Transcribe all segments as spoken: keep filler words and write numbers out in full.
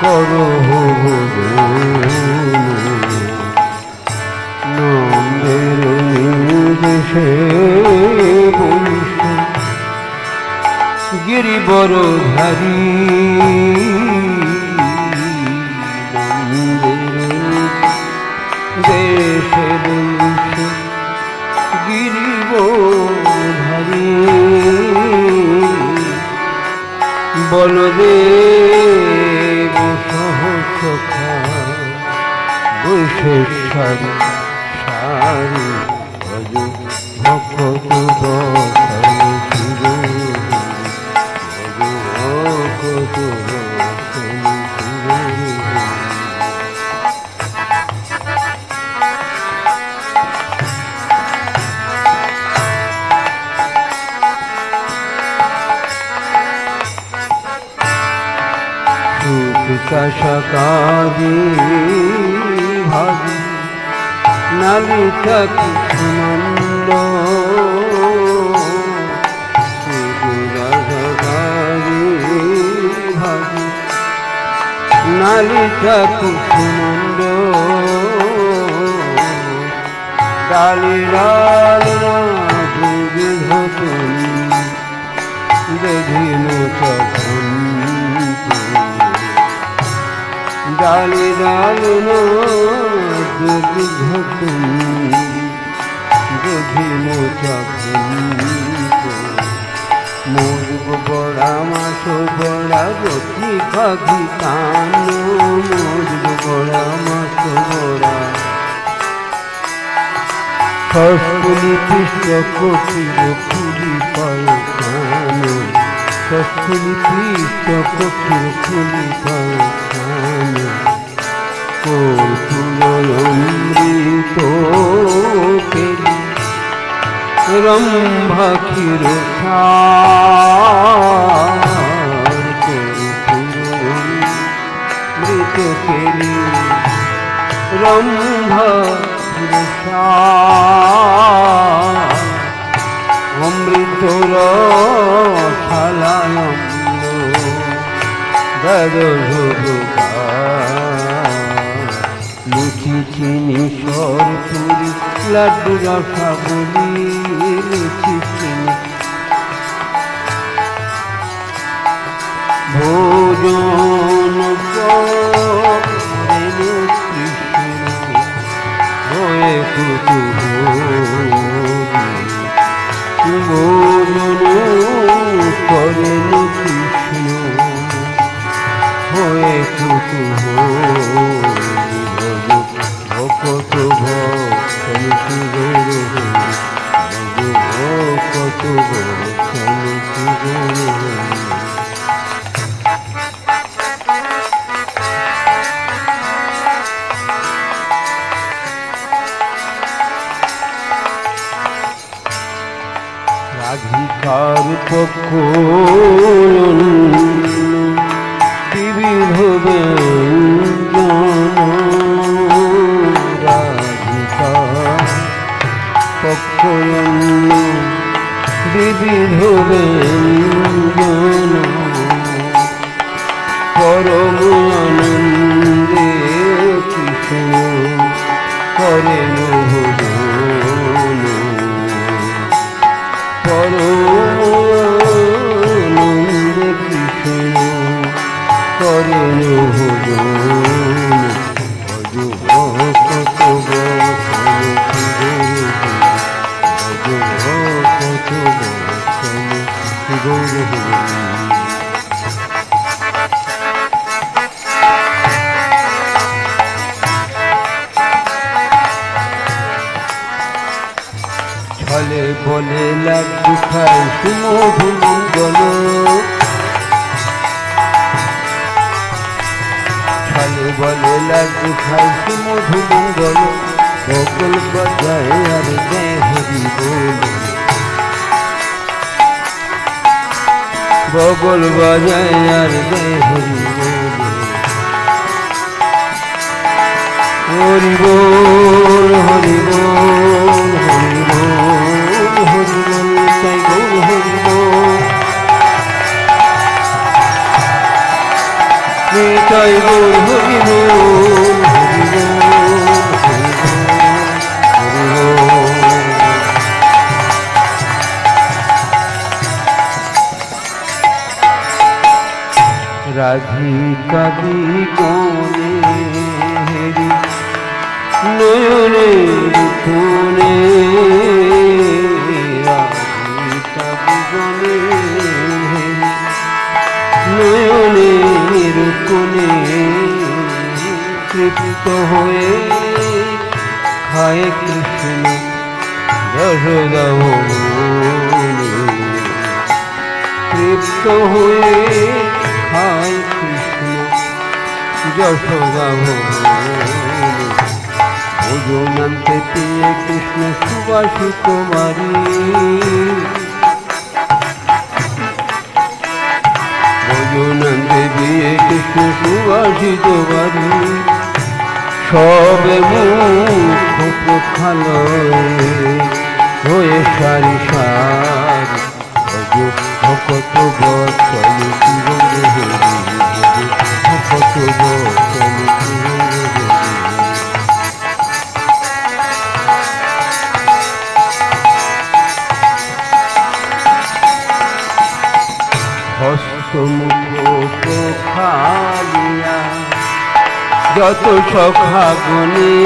করো নন্দের দেশে বৈশে গিরিবর ধারী দেশে বৈশে গিরিবধারী বলদেব সহসখা বৈশেশ্বরী সারি ভজ ভক্ত বসানি শির ভজ ভক্ত বসানি শির কাশাকাদি ভাবি নালিকা কুসুমন্দ সুরাগারি ভাবি নালিকা কুসুমন্দ ডালি ডাল ধতুন দেখিল তখন ডালি ডাল ঘটুন দেখিল মুরগ বড়া মাছ বড়া রথি খাবি কান মুরগ বড়া মাছ বড়া ষষ্ঠলি পৃষ্ঠ কপিল ফুলি পায় কান ষষ্ঠলি পৃষ্ঠ কপিল ফুলি পায় কান কর্পূরমৃত কেলি রম্ভা ক্ষীর কর্পূরমৃত কেলি রম্ভা অমৃত রসালায় লুচি চিনি সরপুরি লাড্ডু রসাবলি লুচি চিনি ভোজন কৃষ্ণ হয়ে কুতুহলী ভোজন করেন কৃষ্ণ হয়ে কুতুহলী ভকত ভক্তন সুগৌর ভকত ভক্তন সুগৌর রাধিকার পক্ষ বিবিধ ব্যঞ্জন রাধিকা পক্ষ বিবিধ ব্যঞ্জন পরম আনন্দে কৃষ্ণ করেন ভোজন পরমানন্দে কৃষ্ণ করেন ভোজন ভজ ভক্ত বসানি শির ভজ ভক্ত বসানি শির ছলে বলে লাড্ডু খাই সুমধু মঙ্গল ছলে বলে লাড্ডু খাই সুমধু মঙ্গল বগল বাজায় আর জয় হরি বল বগল বাজায় আর জয় হরি বল হরি বল হরি বল হরি বল হরি বল তাই গৌর হরি বল নিতাই গৌর হরি বল হরি বল। রাধিকা দিগনে হেরি নয়নের কোণে রাধিকা দিগনে হেরি নয়নের কোণে তৃপ্ত হয়ে খায় কৃষ্ণ যশোদা ভবনে তৃপ্ত হয়ে খায় কৃষ্ণ যশোদা ভবনে ভোজনান্তে পেয়ে কৃষ্ণ সুবাসিত বাড়ি ভোজনান্তে পেয়ে কৃষ্ণ সুবাসিত বাড়ি সবে মুখ প্রক্ষালয়ে হয়ে সারি সারি ভকত বচন চিরঞ্জীব হরি ভকত বচন চিরঞ্জীব হস্তমুখ প্রখালিয়া যত সখা গণে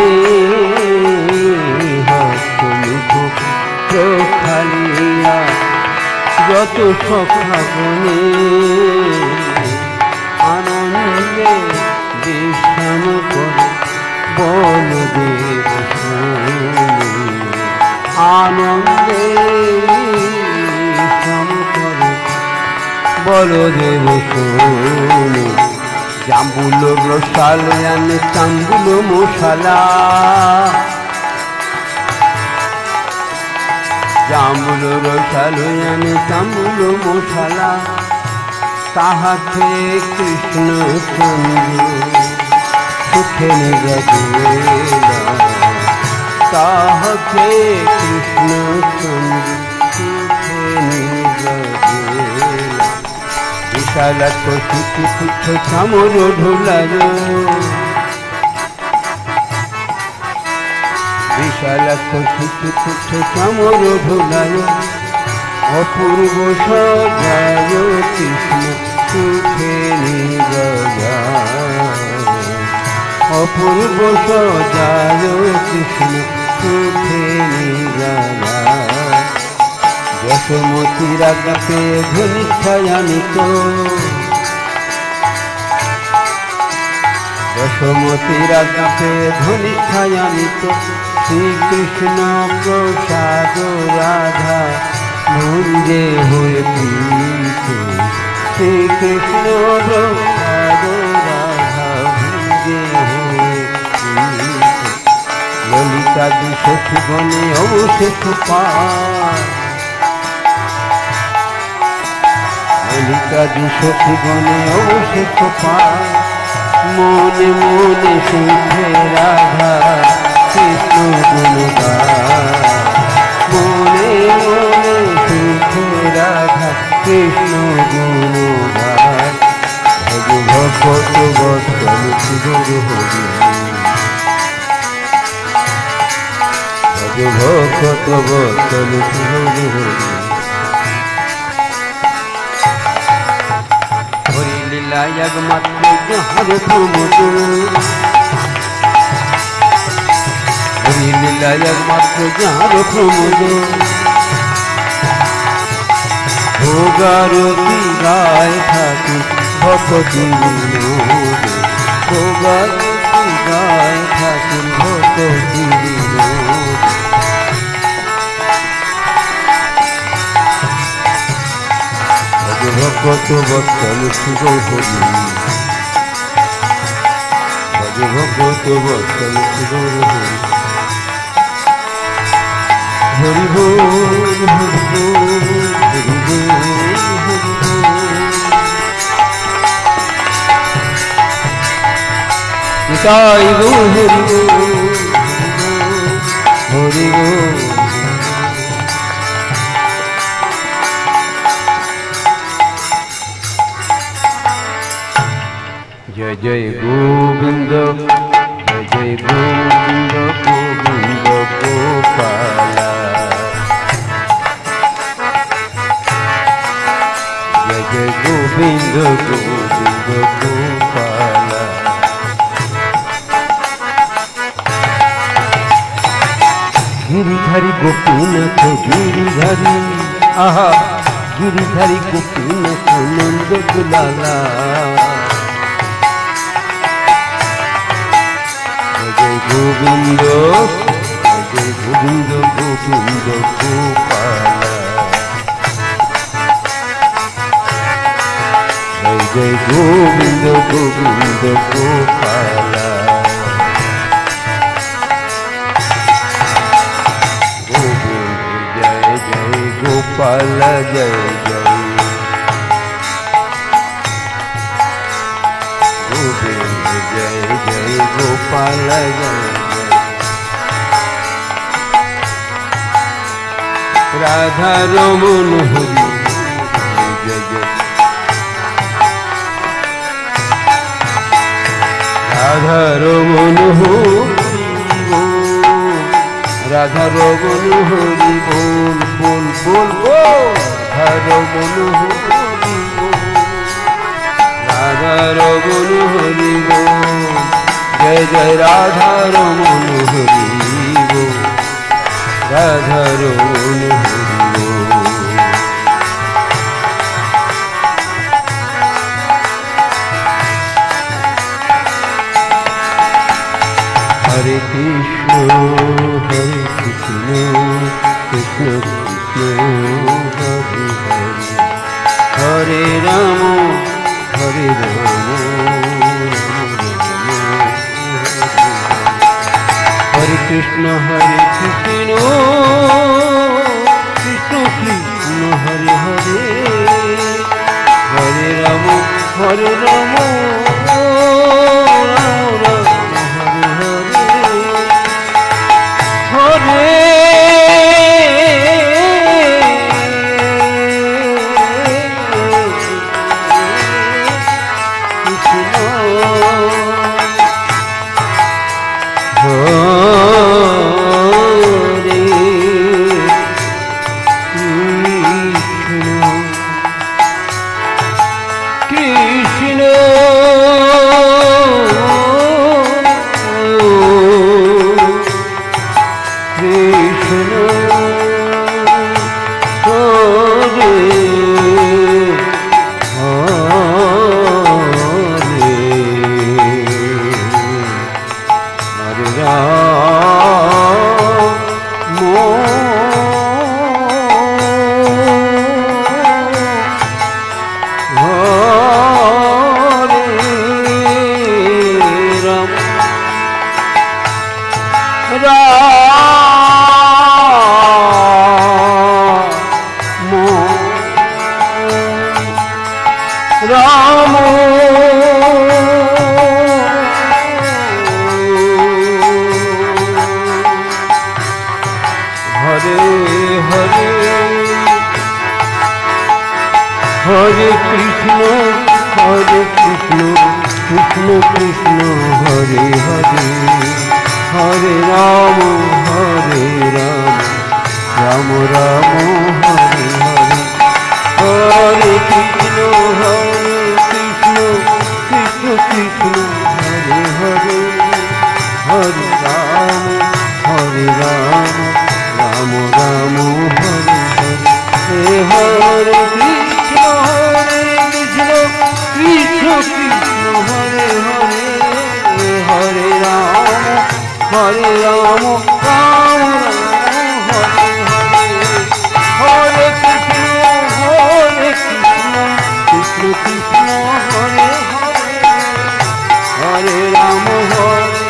হস্তমুখ প্রখালিয়া যত সখা গণে আনন্দে বিশ্রাম করে বলদেব আনন্দে বিশ্রাম করে বলদেব শোনে জাম্বুল রসালয়ানে চাম্বুল মশালা জাম্বুল রসালয়ানে চাম্বুল মশালা তাহাকে কৃষ্ণ চন্দ্র সুখে নিগেলা তাহাকে কৃষ্ণ চন্দ্র সুখে নিগেলা বিশালাত সুখী পুচ্ছ চামর ঢোলার বিশালাত সুখী পুচ্ছ চামর ঢোলার অপূর্ব সজায় কৃষ্ণ সুখে নিগলা অপূর্ব সজায় কৃষ্ণ সুখে নিগলা যশোমতীর আজ্ঞাতে ধনিষ্ঠায়ানিত যশোমতীর আজ্ঞাতে ধনিষ্ঠায়ানিত শ্রীকৃষ্ণ প্রসাদ রাধা ভুঞ্জে হয়ে প্রীত শ্রীকৃষ্ণ প্রসাদ রাধা ভুঞ্জে হয়ে প্রীত ললিতাদি সখীগণে অবশেষ পায় ললিতাদি সখীগণে অবশেষ পায় মনে মনে সুখে রাধা কৃষ্ণ গুণ গায় মনে মনে সুখে রাধা কৃষ্ণ গুণ গায় ভজ ভগত বৎসল সুর হরি ভজ ভগত বৎসল সুর হরি হরি লীলা একমাত্র যাহার প্রমোদ হরি লীলা একমাত্র যাহার প্রমোদ ভোগারতি গায় ঠাকুর ভক্তি বিনোদ ভোগারতি গায় ঠাকুর ভক্তি বিনোদ ভগত বৎসল সুর হরি ভজ ভগত বৎসল সুর হরি হরি বল হরি বল হরি বল হরি বল নিতাই গৌর হরি বল হরি বল जय जय गोविंद जय जय गोविंद गोविंद गोपाला जय जय गोविंद गोविंद गोपाला गिरिधारी गोपीनाथ गिरिधारी आहा गिरिधारी गोपीनाथ नंद दुलाला जय गोविंद जय गोविंद गोविंद गोपाला जय जय गोविंद गोविंद गोपाला गोपाल जय जय गोविंद जय जय गोपाल जय जय राधा रमन हरि जय जय राधा रमन हरि राधा रमन हरि बोल बोल बोल बोल राधा रमन हरि बोल राधा रमन हरि बोल जय जय राधा रमन हरि बोल राधा रमन हरि बोल हरे कृष्ण हरे कृष्ण कृष्ण कृष्ण हरे हरे हरे राम हरे राम हरे कृष्ण हरे कृष्ण कृष्ण कृष्ण हरे हरे हरे राम हरे राम हरे कृष्ण हरे कृष्ण कृष्ण कृष्ण हरे हरे हरे राम हरे राम राम राम हरे हरे हरे कृष्ण हरे कृष्ण कृष्ण कृष्ण हरे हरे हरे राम हरे राम राम राम हरे हरे हरे कृष्ण हरे कृष्ण कृष्ण कृष्ण हरे हरे हरे राम हरे राम राम राम हरे हरे हरे कृष्ण हरे कृष्ण कृष्ण कृष्ण हरे हरे हरे राम हरे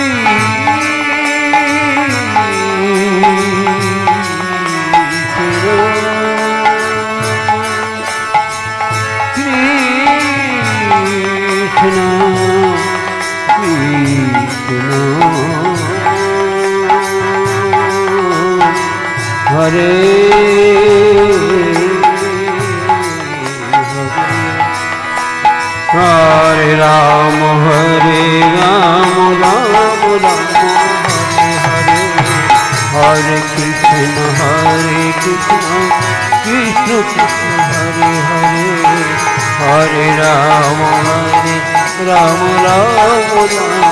हरे हरे राम हरे राम राम राम हरे हरे कृष्ण हरे कृष्ण कृष्ण कृष्ण हरे हरे हरे राम हरे राम राम राम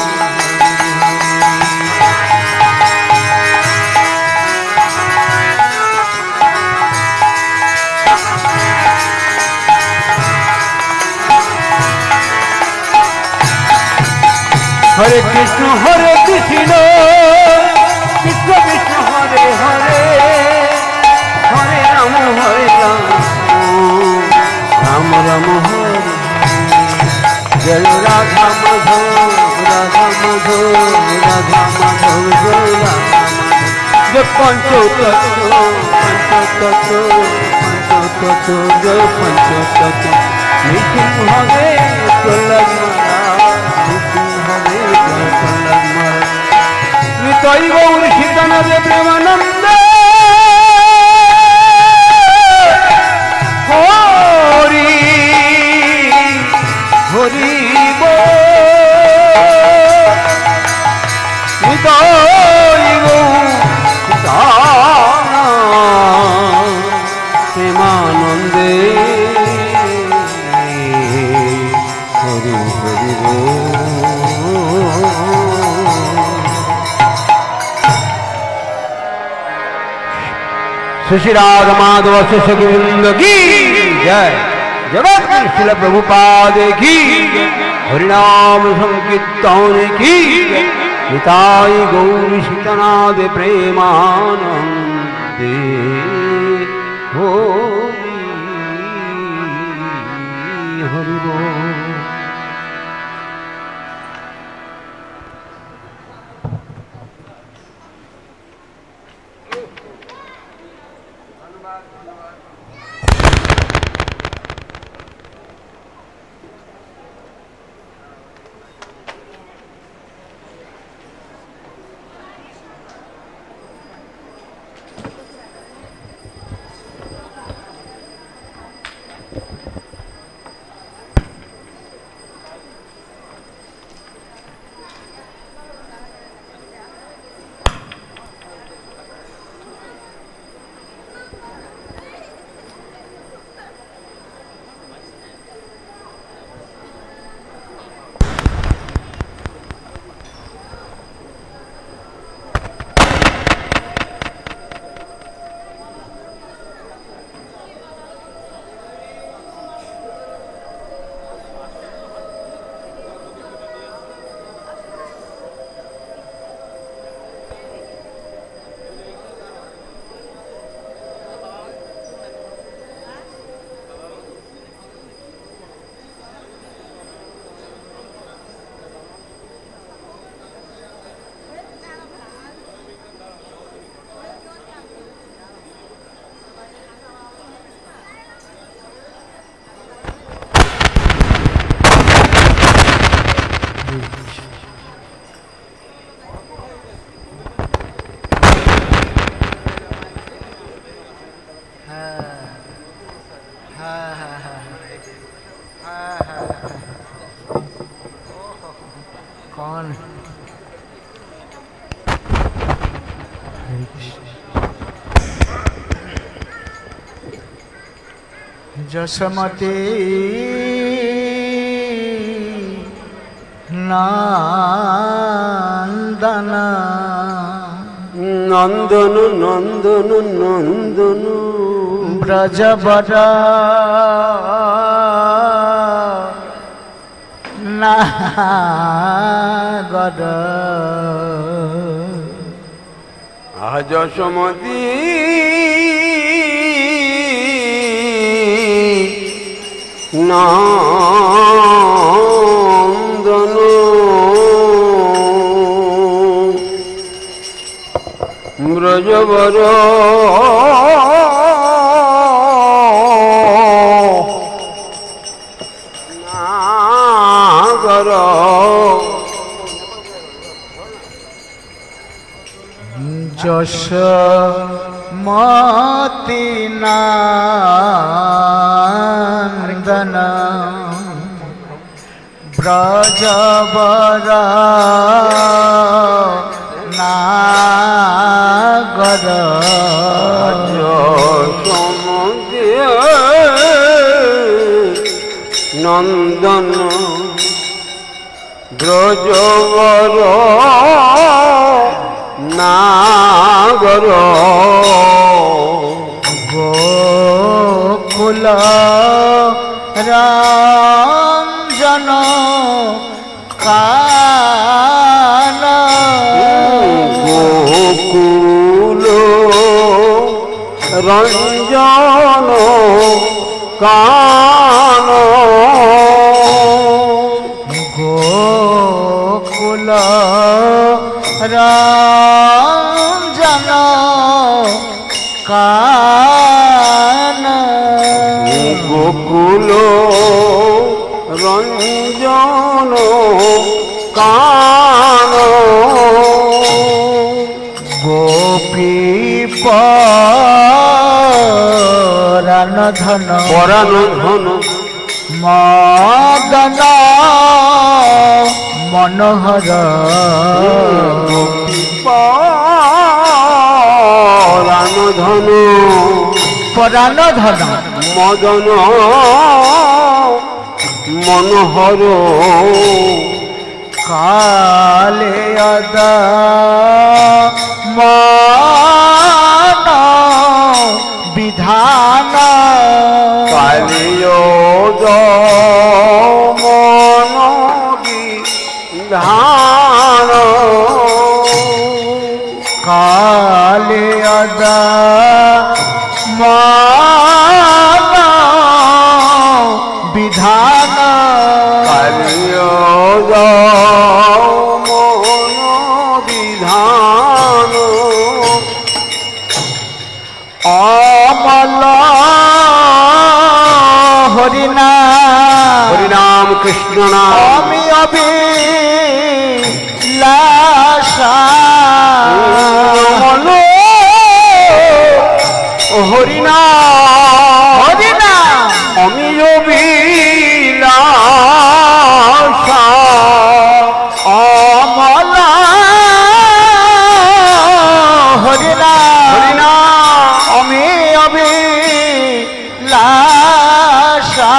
हरे कृष्ण हरे कृष्ण कृष्ण कृष्ण हरे हरे हरे राम हरे राम राम राम हरे जय राधा माधव राधा माधव राधा माधव जय राधा जय पंचो तत्व पंचो तत्व पंचो तत्व जय पंचो तत्व निखिल हरे प्रहलाद निताई गौर सीतानंद प्रेमानंद हरि हरि निताई गौर प्रेमानंदे हरि हरि श्री राधा माधव शिष्य गोविंद की जय जगत श्रील प्रभुपाद की हरिनाम संकीर्तन की निताई गौर सीतानाथ प्रेमानंदे हरि हरि बोल। कौन जसमती नंदन नंदन नंदन नंदन ब्रजवर नागर जसमती नंदन ব্রজবর নাগর যশোমতি নন্দন ব্রজবর নাগর নন্দন ব্রজবর নাগর গোকুল রঞ্জন কান গোকুল রঞ্জন কান গোকুল রঞ্জন কান গোকুল রঞ্জন কান গোপী পরাণ ধন পরাণ ধন মদন মনোহর পরাণ ধন পরাণ ধন মদন মনোহর কালে অদ মান বিধান কালিয় মন বিধান কালে অদ মান বিধান কালিয় মন বিধান অমল হরিনা হরিনাম কৃষ্ণ নাম আমি অভিলাষা হরিনা হরিনা আমি অভিলাষা অমল হরিনা হরিনা আমি অভিলাষা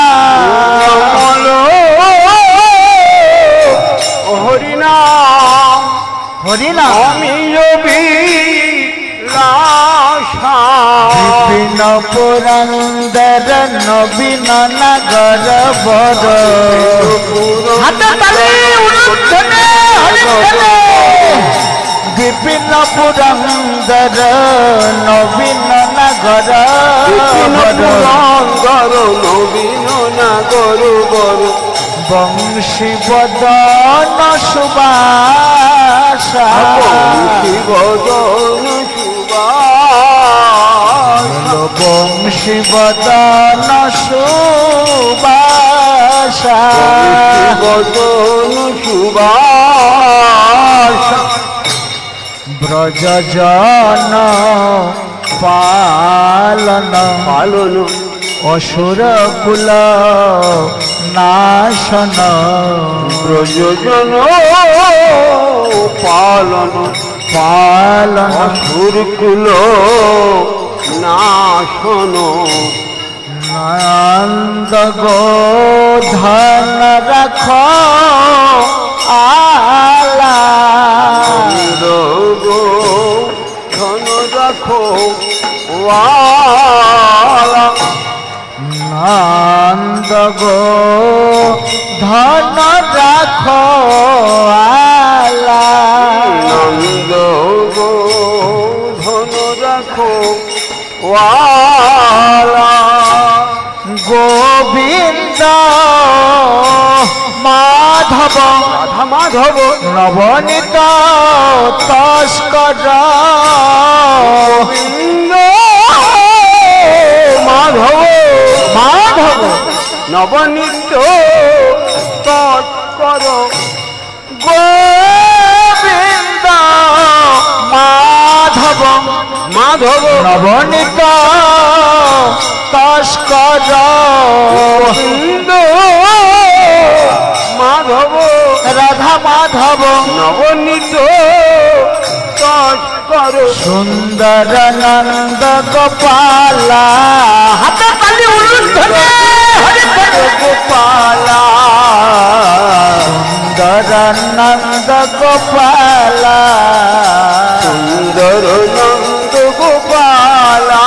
হরিনা হরিনা আমি অভিলাষা বিপিন পুরন্দর নবীন নগর বর হাত তালি উড়ুধ্বনি হরিধ্বনি বিপিন পুরন্দর নবীন নগর পুরন্দর নবীন নাগর বর বংশী বদন সুবাসা বদন সুবাস বংশী বদন সুবাসা বদন সুবাস ব্রজ জন পালন পালন অসুর কুল নাশন ব্রজজন পালন পালন অসুরকুল নাশন নন্দ গোধন রাখ আলা গো ধন রাখো ওয়ালা নন্দ গোধন রাখ আলা নন্দ গো ধন রাখো ওয়ালা গোবিন্দ মাধব রাধা মাধব নবনীত তস্কর গোবিন্দ মাধব মাধব নবনীত তৎকর গোবিন্দ মাধব মাধব নবনীত তস্কর গোবিন্দ মাধব রাধা মাধব নবনীত তৎকর সুন্দর নন্দ গোপালা হাতে তালি উলুধ্বনি হরি গোপালা সুন্দর নন্দ গোপালা সুন্দর নন্দ গোপালা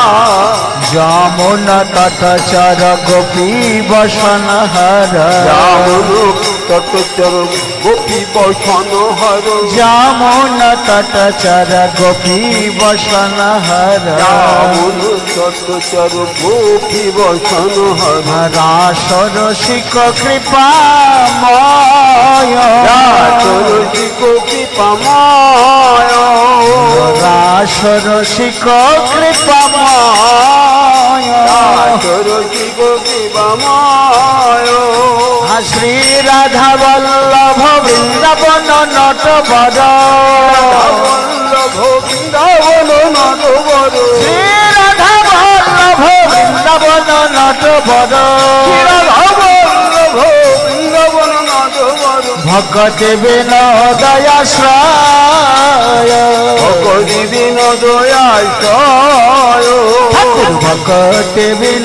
যমুন তটচর গোপী বসন হর রামন তটচর গোপী বসন হর যমুন তটচর গোপী বসন হর রামন তটচর গোপী বসন হর রাসর শিখ কৃপাময় রাসরসি গোপী পামায় রাসর শিখ কৃপাময় রাসরসি গোপী পামায় শ্রী রাধা বল্লভ বৃন্দাবন নটবর বল্লভ বৃন্দাবন নটবর শ্রী রাধা বল্লভ বৃন্দাবন নটবর বল্লভ বৃন্দাবন নটবর ভগতে বিনোদয়াশ্রয় ভগবতী বিনোদয়াশ্রয় ঠাকুর ভগতে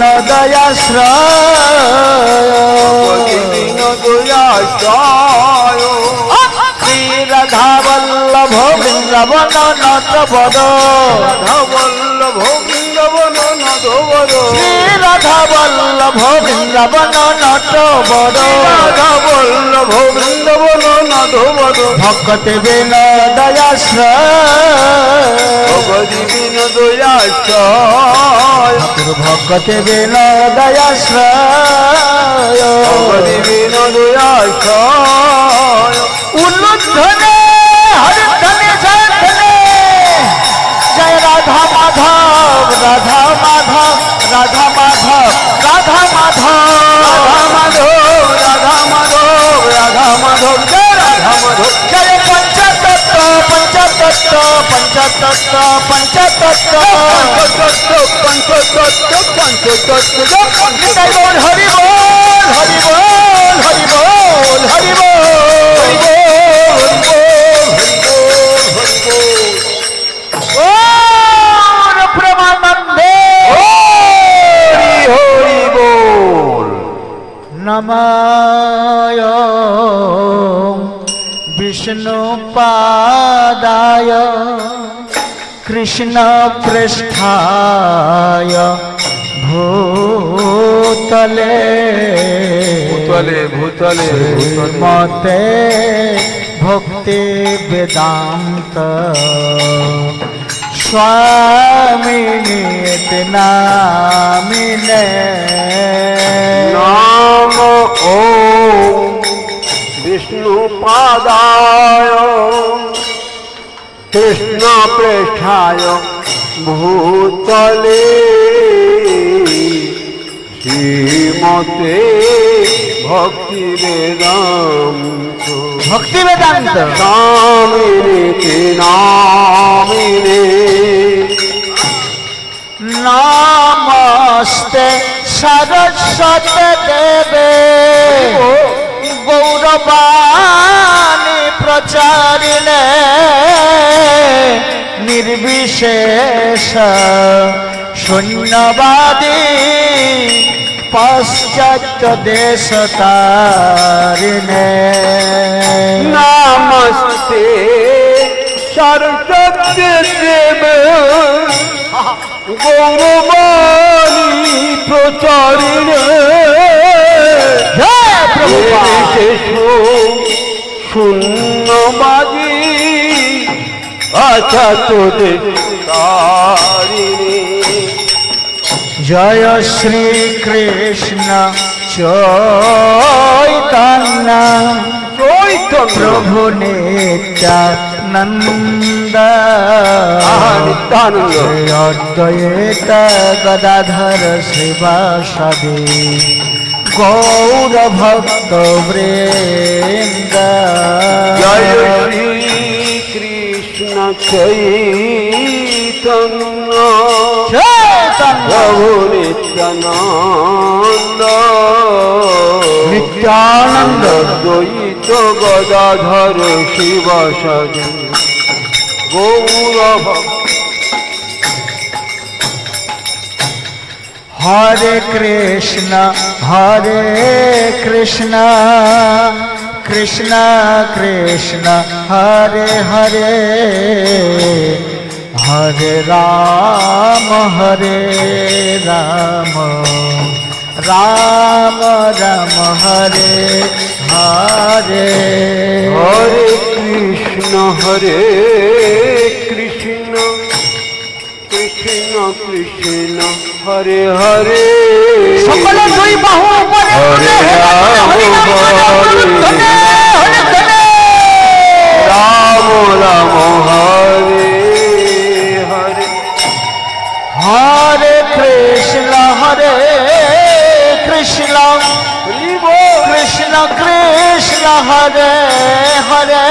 বিনোদয়াশ্রয় বিনোদয়াশ্রয় শ্রী রাধা বল্লভ বৃন্দাবন নটবর রাধা বল্লভ বৃন্দাবন নটবর শ্রী রাধা বল্লভ বৃন্দাবন নটবর রাধা বল্লভ বৃন্দাবন নটবর ভক্তে বিনোদয়াশ্রয় ভগবতী বিনোদয়াশ্রয় ভক্তে বিনোদয়াশ্রয় ভগবতী বিনোদয়াশ্রয় উল্লুধ্বনে হরিধ্বনে জয়ধ্বনে জয় রাধা মাধব রাধা মাধব রাধা মাধব রাধা মাধব রাধা মাধব রাধা মাধব রাধা মাধব জয় রাধা মাধব জয় পঞ্চতত্ত্ব পঞ্চতত্ত্ব পঞ্চতত্ত্ব পঞ্চতত্ত্ব পঞ্চতত্ত্ব পঞ্চতত্ত্ব পঞ্চতত্ত্ব নিতাই বল হরি বল হরি বল হরি বল হরি বল হরি বল ওম প্রেমানন্দে হরি হরি বল নমঃ বিষ্ণু পাদায় কৃষ্ণ পৃষ্ঠায় ভূতলে ভূতলে ভূতলে ভূতলে মতে ভক্তি বেদান্ত স্বামিনীতি নামিনে নাম ওম বিষ্ণু পাদায় কৃষ্ণ পৃষ্ঠায় ভূতলে শ্রীমতে ভক্তি বেদান্ত ভক্তি বেদান্ত স্বামিনীতি নামিনে নমস্তে সরস্বতী দেবে গৌরবাণী প্রচারিণে নির্বিশেষ শূন্যবাদী পশ্চাৎ দেশ তারিণে নমস্তে সরস্বতী দেবে গৌরবাণী প্রচারিণে জয় প্রভুপাদ। শূন্যবাদী আচ্ছা তোদের তারিণী জয় শ্রী কৃষ্ণ चैतन्य चैतन्य प्रभु नित्यानंद नित्यानंद अद्वैत गदाधर शिवासादि गौर भक्त वृंद। जय श्री कृष्ण चैतन्य प्रभु नित्यानंद नित्यानंद अद्वैत गदाधर शिवासादि गौर भक्त। हरे कृष्ण हरे कृष्ण कृष्ण कृष्ण हरे हरे हरे राम हरे राम राम राम हरे हरे। हरे कृष्ण हरे कृष्ण कृष्ण कृष्ण हरे हरे সকলে দুই বাহু উপরে हरे राम राम हरे हरे हरे कृष्ण हरे कृष्ण कृष्ण कृष्ण हरे हरे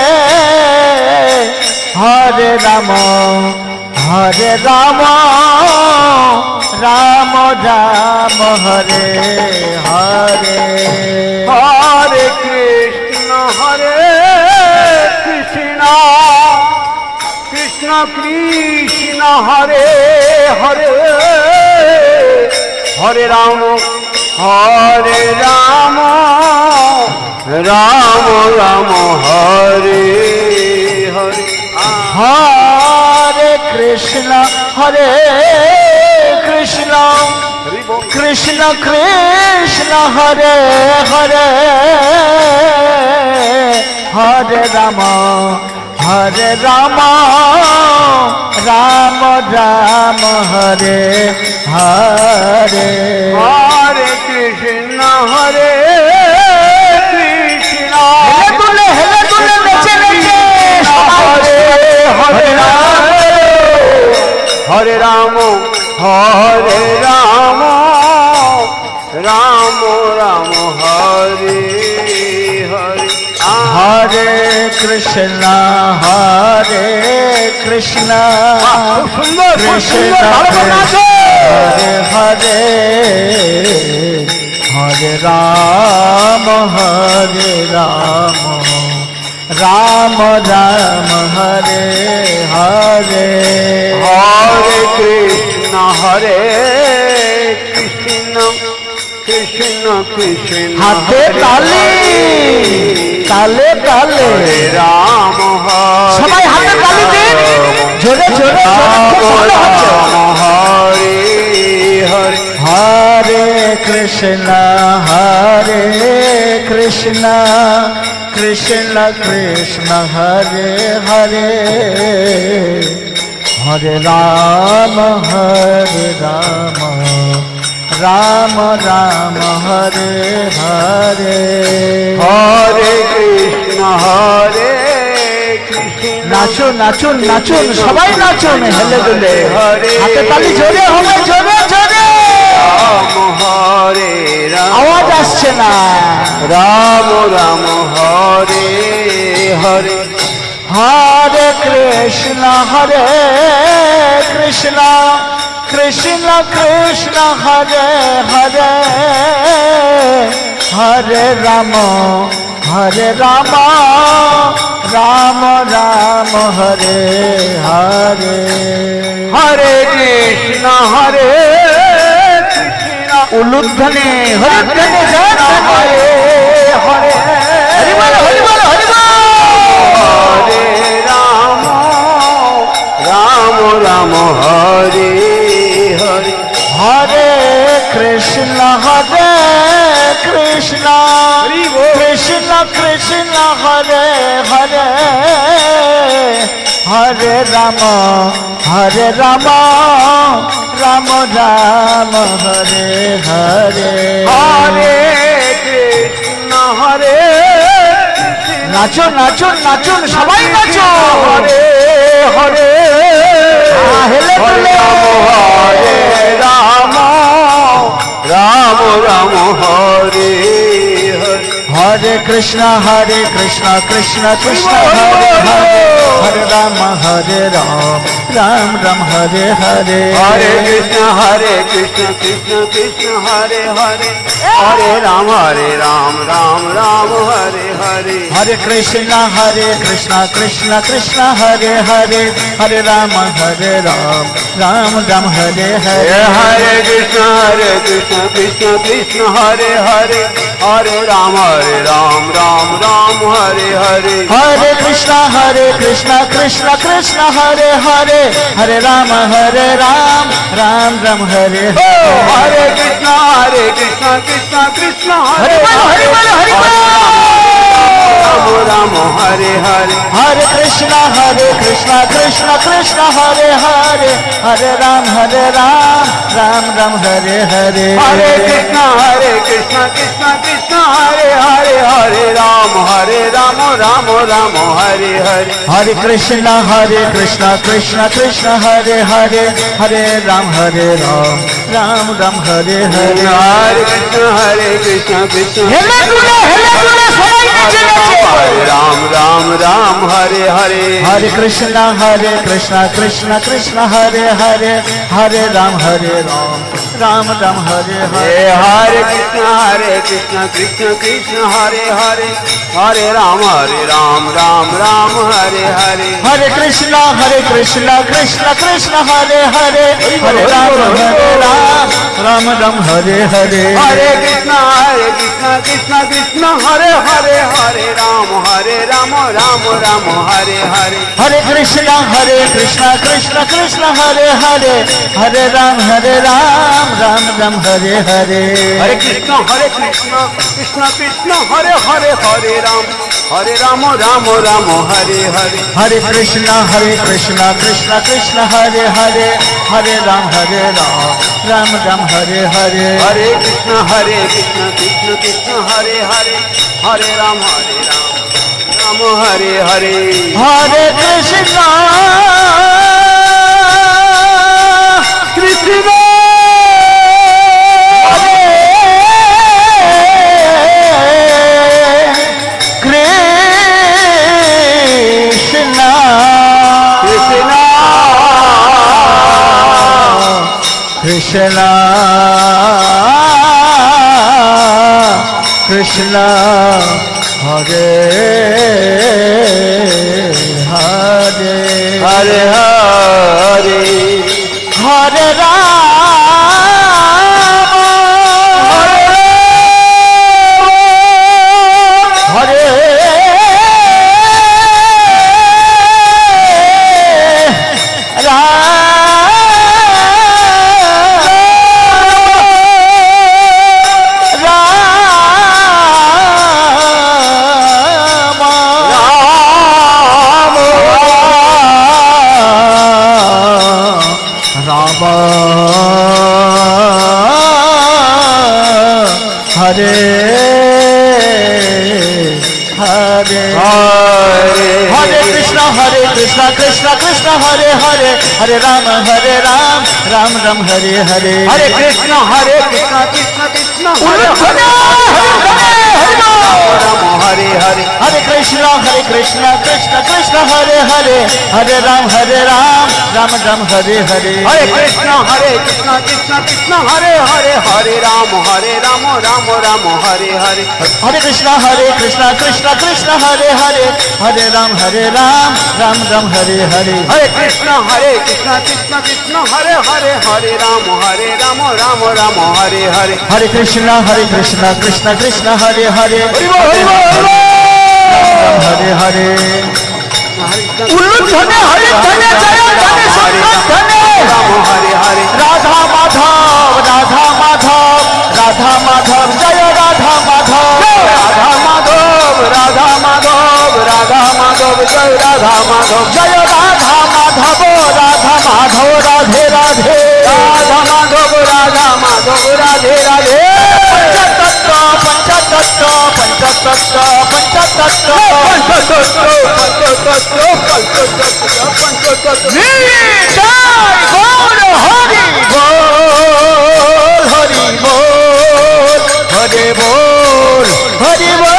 हरे राम हरे राम राम राम हरे हरे। हरे कृष्ण हरे कृष्ण कृष्ण कृष्ण हरे हरे हरे राम हरे राम राम राम हरे हरे। हरे कृष्ण हरे कृष्ण कृष्ण कृष्ण हरे हरे हरे राम हरे राम राम राम हरे हरे। हरे कृष्ण हरे कृष्ण हेले दुले हेले दुले नेचे नेचे हरे हरे राम हरे राम हरे राम राम राम हरे हरे। हरे कृष्ण हरे कृष्ण कृष्ण हरे हरे हरे राम हरे राम राम राम हरे हरे। हरे कृष्ण हरे कृष्ण कृष्ण कृष्ण हाथे ताली ताले ताले हरे राम সবাই হাতে তালি দিন জোরে জোরে हरे हरे हरे कृष्ण हरे कृष्ण कृष्ण कृष्ण हरे हरे हरे राम हरे राम राम राम हरे हरे। हरे कृष्ण हरे कृष्ण नाचुन नाचुन नाचुन सबाई नाचुन हेले दुले हरे हाथे ताली जोरे होबे जोरे जोरे राम हरे राम आवाज आसছে না राम राम हरे हरे। हरे कृष्ण हरे कृष्ण कृष्ण कृष्ण हरे हरे हरे राम हरे राम राम राम हरे हरे। हरे कृष्ण हरे कृष्ण उलुध्वनि हरिध्वनि जय हरे हरे हरि बोल हरि बोल हरि बोल। हरे राम राम राम हरे हरे। हरे कृष्ण हरे कृष्ण कृष्ण कृष्ण हरे हरे हरे राम हरे राम राम राम हरे हरे हरे कृष्ण हरे नाचुन नाचुन नाचुन सबाई नाचो हरे हरे हेले हरे राम राम राम हरे हरे हरे कृष्ण हरे कृष्ण कृष्ण कृष्ण हरे हरे हरे राम हरे राम राम राम हरे हरे हरे कृष्ण हरे कृष्ण कृष्ण कृष्ण हरे हरे हरे राम हरे राम राम राम हरे हरे हरे कृष्ण हरे कृष्ण कृष्ण कृष्ण हरे हरे हरे राम हरे राम राम राम हरे हरे हरे कृष्ण हरे कृष्ण कृष्ण कृष्ण हरे हरे हरे राम हरे राम राम राम हरे हरे हरे कृष्ण हरे कृष्ण कृष्ण कृष्ण हरे हरे हरे राम हरे राम राम राम हरे हरे हरे कृष्ण हरे कृष्ण कृष्ण कृष्ण हरे हरे हरे हरे राम राम हरे हरे हरे कृष्ण हरे कृष्ण कृष्ण कृष्ण हरे हरे हरे राम हरे राम राम राम हरे हरे हरे कृष्ण हरे कृष्ण कृष्ण कृष्ण हरे हरे हरे राम हरे राम राम राम हरे हरे हरे कृष्ण हरे कृष्ण कृष्ण कृष्ण हरे हरे हरे राम हरे राम राम राम हरे हरे हरे कृष्ण हरे कृष्ण कृष्ण हेले दुले हेले दुले सबाई नाचे नाचे हरे राम राम राम हरे हरे हरे कृष्ण हरे कृष्ण कृष्ण कृष्ण हरे हरे हरे राम हरे राम राम राम हरे हरे हरे कृष्ण हरे कृष्ण कृष्ण कृष्ण हरे हरे हरे राम हरे राम राम राम हरे हरे हरे कृष्ण हरे कृष्ण कृष्ण कृष्ण हरे हरे हरे राम हरे राम राम राम हरे हरे हरे कृष्ण हरे कृष्ण कृष्ण कृष्ण हरे हरे हरे राम हरे राम राम राम हरे हरे हरे कृष्ण हरे कृष्ण कृष्ण कृष्ण हरे हरे हरे राम हरे राम राम राम हरे हरे हरे कृष्ण हरे कृष्ण कृष्ण कृष्ण हरे हरे हरे राम हरे राम राम राम हरे हरे हरे कृष्ण हरे कृष्ण कृष्ण कृष्ण हरे हरे हरे राम हरे राम राम राम हरे हरे हरे कृष्ण हरे कृष्ण कृष्ण कृष्ण हरे हरे हरे राम हरे राम राम हरे हरे हरे कृष्ण कृष्ण कृष्ण कृष्ण हरे हरे हरे हरे हरे राम हरे हरे हरे हरे कृष्ण हरे कृष्ण कृष्ण कृष्ण हरे हरे हरे राम हरे राम राम राम हरे हरे हरे कृष्ण हरे कृष्ण कृष्ण कृष्ण हरे हरे राम हरे हरे हरे कृष्ण हरे कृष्ण कृष्ण कृष्ण हरे हरे हरे राम हरे राम राम राम हरे हरे हरे कृष्ण हरे कृष्ण कृष्ण कृष्ण हरे हरे हरे राम हरे राम राम राम हरे हरे हरे कृष्ण हरे कृष्ण कृष्ण कृष्ण हरे हरे हरे राम हरे राम राम राम हरे हरे हरे कृष्ण हरे कृष्ण कृष्ण कृष्ण हरे हरे हरे राम हरे राम राम राम हरे हरे हरे कृष्ण हरे कृष्ण कृष्ण कृष्ण हरे हरे हरे हरे उल्लू धने हरे धने जय धने संगत धने राम हरे हरे राधा माधव राधा माधव राधा माधव जय राधा माधव राधा माधव राधा माधव राधा माधव जय राधा माधव जय राधा মাধব রাধা মাধব রাধে রাধে রাধা মাধব রাধা মাধব রাধে রাধে পঞ্চতত্ত্ব পঞ্চতত্ত্ব পঞ্চতত্ত্ব পঞ্চতত্ত্ব পঞ্চতত্ত্ব পঞ্চতত্ত্ব পঞ্চতত্ত্ব পঞ্চতত্ত্ব নিতাই গৌর হরি বল হরি বল হরি বল হরি বল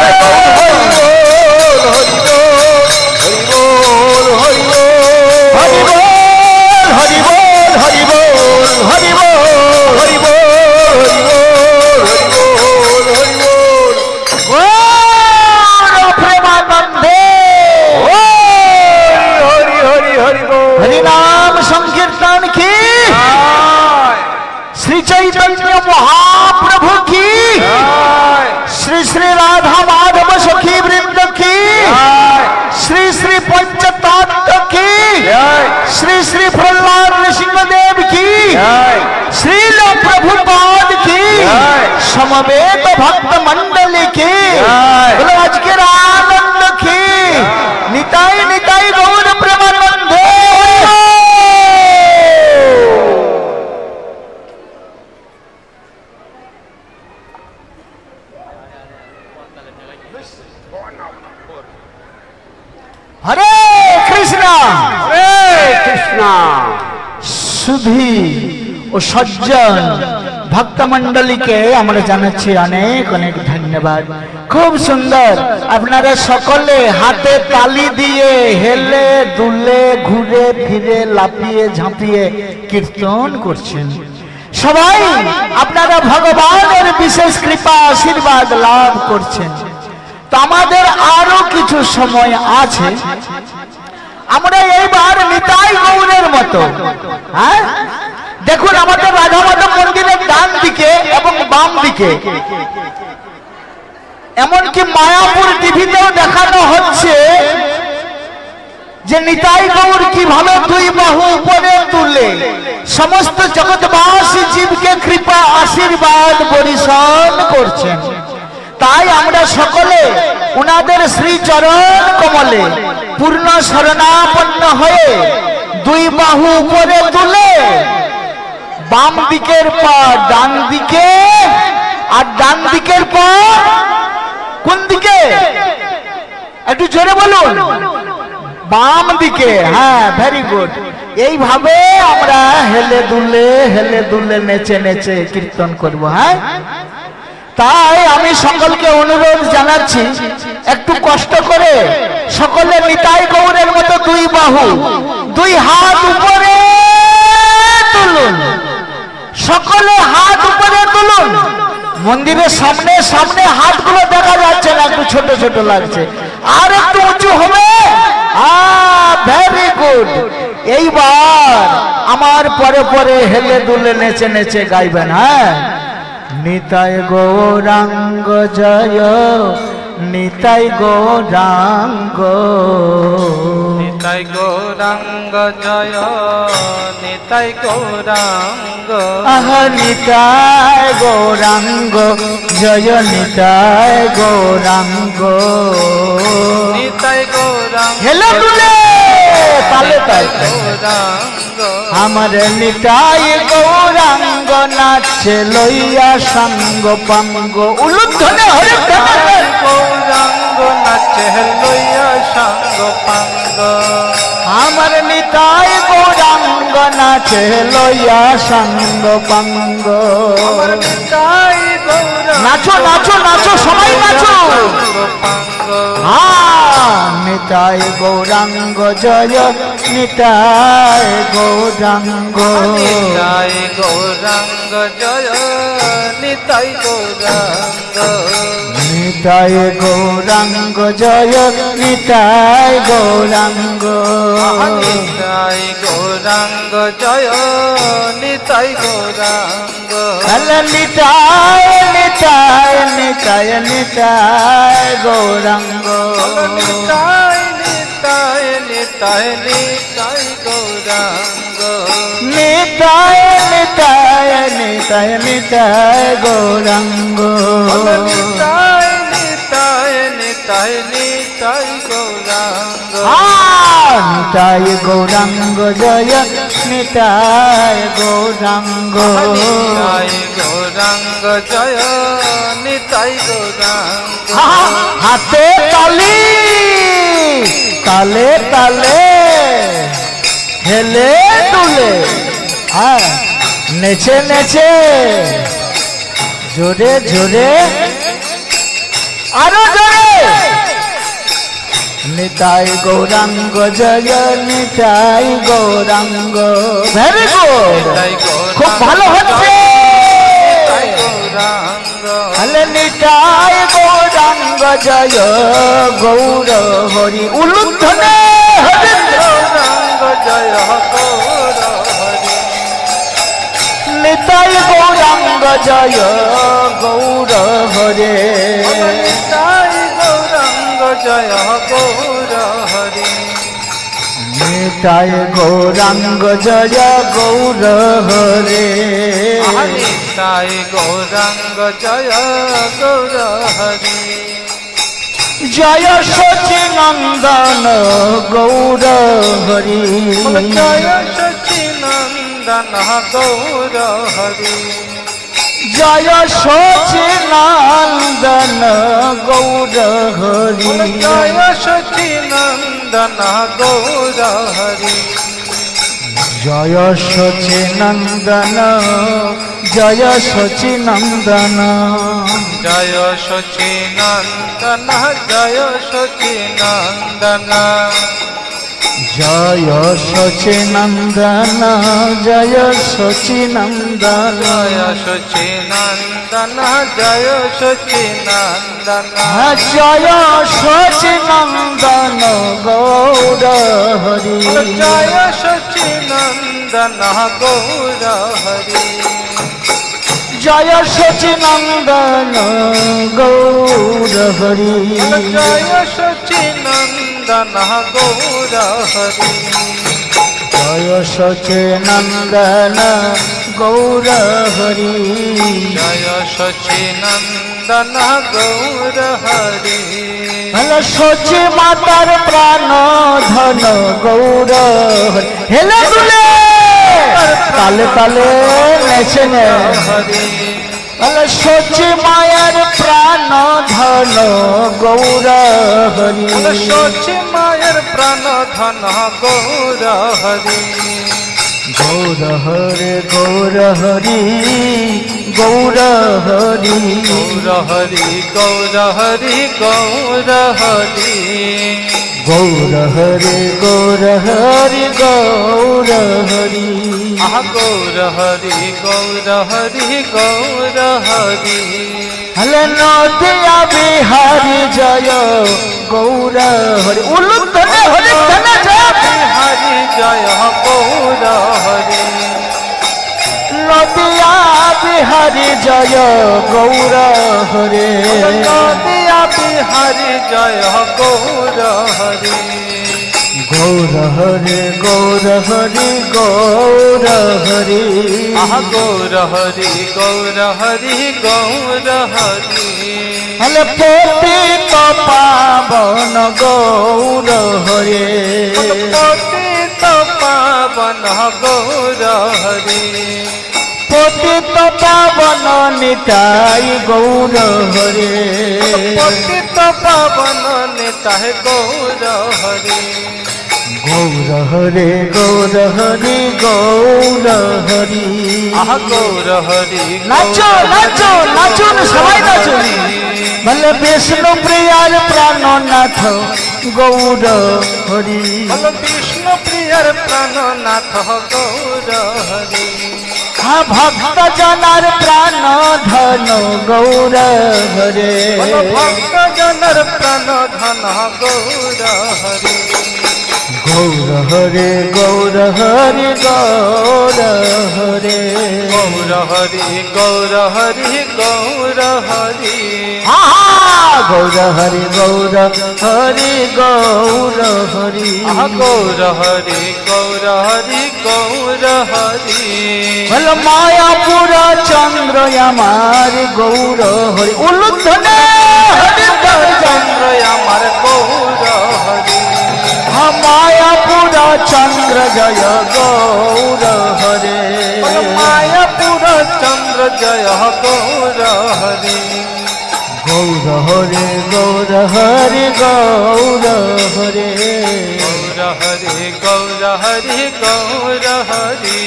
चैतन्य महाप्रभु की श्री श्री राधा माधव सखी वृंद की श्री श्री पंचतत्व की श्री श्री प्रहलाद नृसिंहदेव की श्रील प्रभुपाद की समवेत भक्त मंडली की आज के आनंद की निताई निताई गौर प्रेमानंदे। हरे कृष्णा हरे कृष्णा। सुधी और सज्जन भक्त मंडली के আমরা জানাচ্ছি অনেক অনেক ধন্যবাদ। খুব সুন্দর আপনারা সকলে হাতে তালি দিয়ে হেলে দুলে ঘুরে ফিরে লাফিয়ে ঝাঁপিয়ে কীর্তন করছেন। সবাই আপনারা ভগবানের বিশেষ কৃপা আশীর্বাদ লাভ করছেন। তো আমাদের আরো কিছু সময় আছে, আমরা এইবার নিতাই গৌরের মতো হ্যাঁ দেখুন আমাদের রাধা মাধব মন্দিরের ডান দিকে এবং বাম দিকে এমনকি মায়াপুর টিভিতেও দেখানো হচ্ছে যে নিতাই গৌর কিভাবে দুই বাহু উপরে তুলে সমস্ত জগৎবাসী জীবকে কৃপা আশীর্বাদ বরিশন করছেন। তাই আমরা সকলে ওনাদের শ্রী চরণ কমলে পূর্ণ শরণাপন্ন হয়ে দুই বাহু উপরে তুলে বাম দিকের পা ডান দিকে আর ডান দিকের পা কোন দিকে একটু জোরে বলুন, বাম দিকে। হ্যাঁ, ভেরি গুড। এইভাবে আমরা হেলে দুলে হেলে দুলে নেচে নেচে কীর্তন করব। হ্যাঁ, তাই আমি সকলকে অনুরোধ জানাচ্ছি একটু কষ্ট করে সকলে নিতাই গৌরের মতো দুই বাহু দুই হাত উপরে তুলুন, সকলে হাত উপরে তুলুন। মন্দিরের সামনে সামনে হাতগুলো দেখা যাচ্ছে না, একটু ছোট ছোট লাগছে, আর একটু উঁচু হবে। Very good. এইবার আমার পরে পরে হেলে দুলে নেচে নেচে গাইবেন। হ্যাঁ, নিতাই গৌরাঙ্গ জয় নিতাই গৌরাঙ্গ নিতাই গৌরাঙ্গ জয় নিতাই গৌরাঙ্গ আহ নিতাই গৌরাঙ্গ জয় নিতাই গৌরাঙ্গ নিতাই গৌরাঙ্গ হেলে দুলে তালে তাই গৌরাঙ্গ আমার নিতাই গৌরাঙ্গ নাচে লইয়া সঙ্গ পাঙ্গ উলুধ্বনে হরে গৌরাঙ্গ নাচে লইয়া সঙ্গ পাঙ্গ আমার নিতাই গৌরাঙ্গ নাচে লইয়া সঙ্গ পাঙ্গ। নিতাই গৌরাঙ্গ নাচো নাচো নাচো সবাই নাচো। হ্যাঁ, নিতাই গৌরাঙ্গ জয় নিতাই গৌরাঙ্গ নিতাই গৌরাঙ্গ জয় নিতাই গৌরাঙ্গ নিতাই গৌরাঙ্গ জয় নিতাই গৌরাঙ্গ নিতাই গৌরাঙ্গ জয় নিতাই গৌরাঙ্গ নিতাই নিতাই নিতাই নিতাই গৌরাঙ্গ নিতাই নিতাই নিতাই নিতাই গৌরাঙ্গ নিতাই নিতাই নিতাই নিতাই গৌরাঙ্গ নিতাই নিতাই নিতাই নিতাই গৌরাঙ্গ নিতাই গৌরাঙ্গ জয় নিতাই গৌরাঙ্গ নিতাই গৌরাঙ্গ জয় নিতাই গৌরাঙ্গ হাতে তালি তালে তালে হেলে দুলে হ্যাঁ নেচে নেচে জোরে জোরে আরো জোরে নিতাই গৌরাঙ্গ জয় নিতাই গৌরাঙ্গ ভেরি গুড খুব ভালো হচ্ছে হলে নিতাই গৌরাঙ্গ জয় গৌর হরি উলুধ্বনে গৌরাঙ্গ জয় গৌর হরি নিতাই গৌরাঙ্গ জয় গৌর হরে নিতাই গৌরাঙ্গ জয় গৌর হরি নিতাই গৌরাঙ্গ জয় গৌর হরে নিতাই গৌরাঙ্গ জয় গৌর হরি জয় সচিনন্দন গৌর হরি জয় সচিনন্দন গৌর হরি জয় সচিনন্দন গৌর হরি জয় সচিনন্দন গৌর হরি জয় সচিনন্দন জয় সচিনন্দন জয় সচিনন্দন জয় সচিনন্দন জয় সচিনন্দন জয় সচিনন্দন জয় সচিনন্দন জয় সচিনন্দন জয় সচিনন্দন গৌর হরি জয় সচিনন্দন গৌর হরি জয় সচিনন্দন গৌর হরি জয় সচিনন্দন গৌর হরি জয় সচিনন্দন গৌর হরি জয় সচিনন্দন গৌর হরি হল সচি মাতার প্রাণ ধন গৌর হরি হেলে দুলে তালে তালে নেচে নে হরি হল সচি মায়ের প্রাণ ধন গৌর হরি সচি মায়ের প্রাণ ধন গৌর হরি গৌর হরে গৌর হরি গৌর হরি গৌর হরি গৌর হরি গৌর হরি গৌর হরে গৌর হরি গৌর হরি আহ গৌর হরি গৌর হরি গৌর হরি হলে নদিয়া বিহারি জয় গৌর হরি উলুধ্বনে হরি ধনে জয় হরি জয় গৌর হরি নদিয়া বিহারি জয় গৌর হরে নদিয়া বিহারি জয় গৌর হরি গৌর হরে গৌর হরি গৌর হরি আহ গৌর হরি গৌর হরি গৌর হরি হলে পতিত পাবন গৌর হরে পতিত পাবন গৌর হরি পতিত পাবন নিতাই গৌর হরে পতিত পাবন নিতাই গৌর হরি গৌর হরে গৌর হরি গৌর হরি আহ গৌর হরি নাচো নাচো নাচুন সবাই নাচুন বলে বিষ্ণু প্রিয়ার প্রাণনাথ গৌর হরি বলো বিষ্ণু প্রিয়ার প্রাণনাথ গৌর হরি হ্যাঁ ভক্ত জনার প্রাণ ধন গৌর হরে বলো ভক্ত জনের প্রাণ ধন গৌর হরি গৌর হরে গৌর হরি গৌর হরে গৌর হরি গৌর হরি গৌর হরি গৌর হরি গৌর হরি গৌর হরি আহ গৌর হরি গৌর হরি গৌর হরি বল মায়াপুর চন্দ্র আমার গৌর হরি উলুধ্বনে হরি চন্দ্র আমার গৌর হরি মায়াপুর চন্দ্র জয় গৌর হরে মায়াপুর চন্দ্র জয় গৌর হরে গৌর হরে গৌর হরে গৌর হরে গৌর হরে গৌর হরে গৌর হরে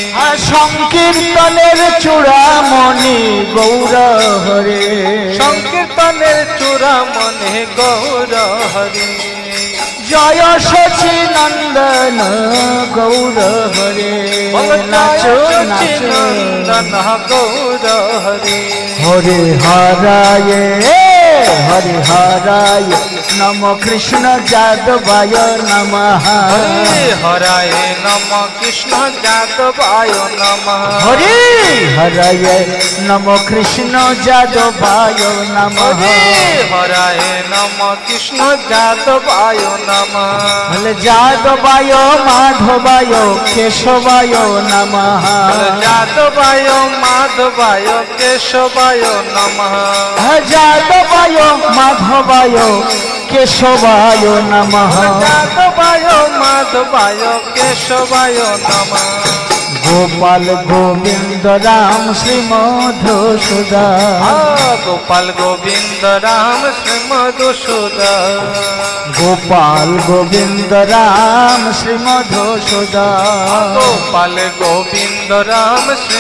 সংকীর্তনের চূড়ামণি গৌর হরে সংকীর্তনের চূড়ামণি গৌর হরে জয় শচী নন্দন গৌর হরে নাচো নাচো নন্দন গৌর হরে হরে হরায় হরে হরায় নম কৃষ্ণ যাদবায় নমঃ হরে হরায় নম কৃষ্ণ যাদবায় নমঃ হরে হরায় নম কৃষ্ণ যাদবায় নমঃ হরে হরায় নম কৃষ্ণ যাদবায় নমঃ বলে যাদবায় মাধবায় কেশবায় নমঃ যাদবায় মাধবায় কেশবায় নমঃ যাদবায় মাধবায় কেশবায় নমঃ যাদবায় মাধবায় কেশবায় নমঃ গোপাল গোবিন্দ রাম শ্রী মধুসূদন গোপাল গোবিন্দ রাম শ্রী মধুসূদন গোপাল গোবিন্দ রাম শ্রী মধুসূদন গোপাল গোবিন্দ রাম শ্রী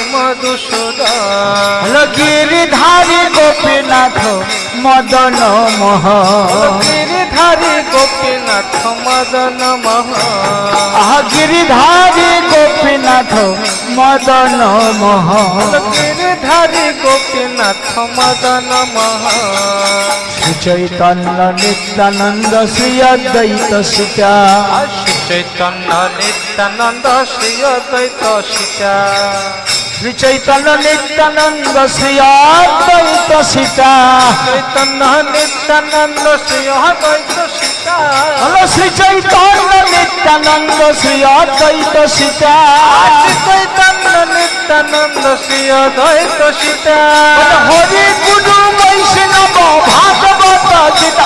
মধুসূদন গিরিধারী গোপীনাথ মদন মোহ গিরিধারী গোপীনাথ মদন মোহ গিরিধারী গোপীনাথ মদন মোহ গিরিধারী গোপীনাথ মদন মোহ শ্রী চৈতন্য নিত্যানন্দ শ্রী অদ্বৈত সীতা শ্রী চৈতন্য নিত্যানন্দ শ্রী অদ্বৈত সীতা শ্রী চৈতন্য নিত্যানন্দ শ্রী অদ্বৈত সীতা চৈতন্য নিত্যানন্দ শ্রী অদ্বৈত সীতা হলো শ্রী চৈতন্য নিত্যানন্দ শ্রী অদ্বৈত সীতা শ্রী চৈতন্য নিত্যানন্দ শ্রী অদ্বৈত সীতা হরি গুরু বৈষ্ণব ভাগবত গীতা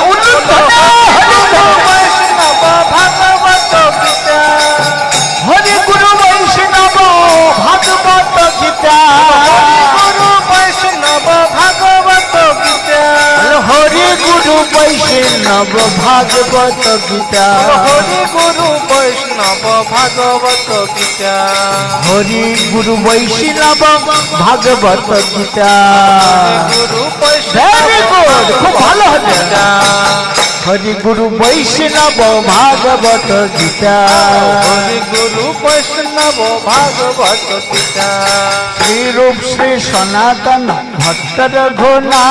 বৈষ্ণব ভাগবত গীতা হরি গুরু বৈষ্ণব ভাগবত গীতা গুরু বৈষ্ণব ভাগবত গীতা হরি গুরু বৈষ্ণব ভাগবত গীতা হরি গুরু বৈষ্ণব ভাগবত গীতা হরি গুরু বৈষ্ণব ভাগবত গীতা গুরু ভেরি গুড, বৈষ্ণব খুব ভালো হচ্ছে গীতা হরি গুরু বৈষ্ণব ভাগবত গীতা হরি গুরু বৈষ্ণব ভাগবত গীতা শ্রীরূপ শ্রী সনাতন ভক্ত রঘুনা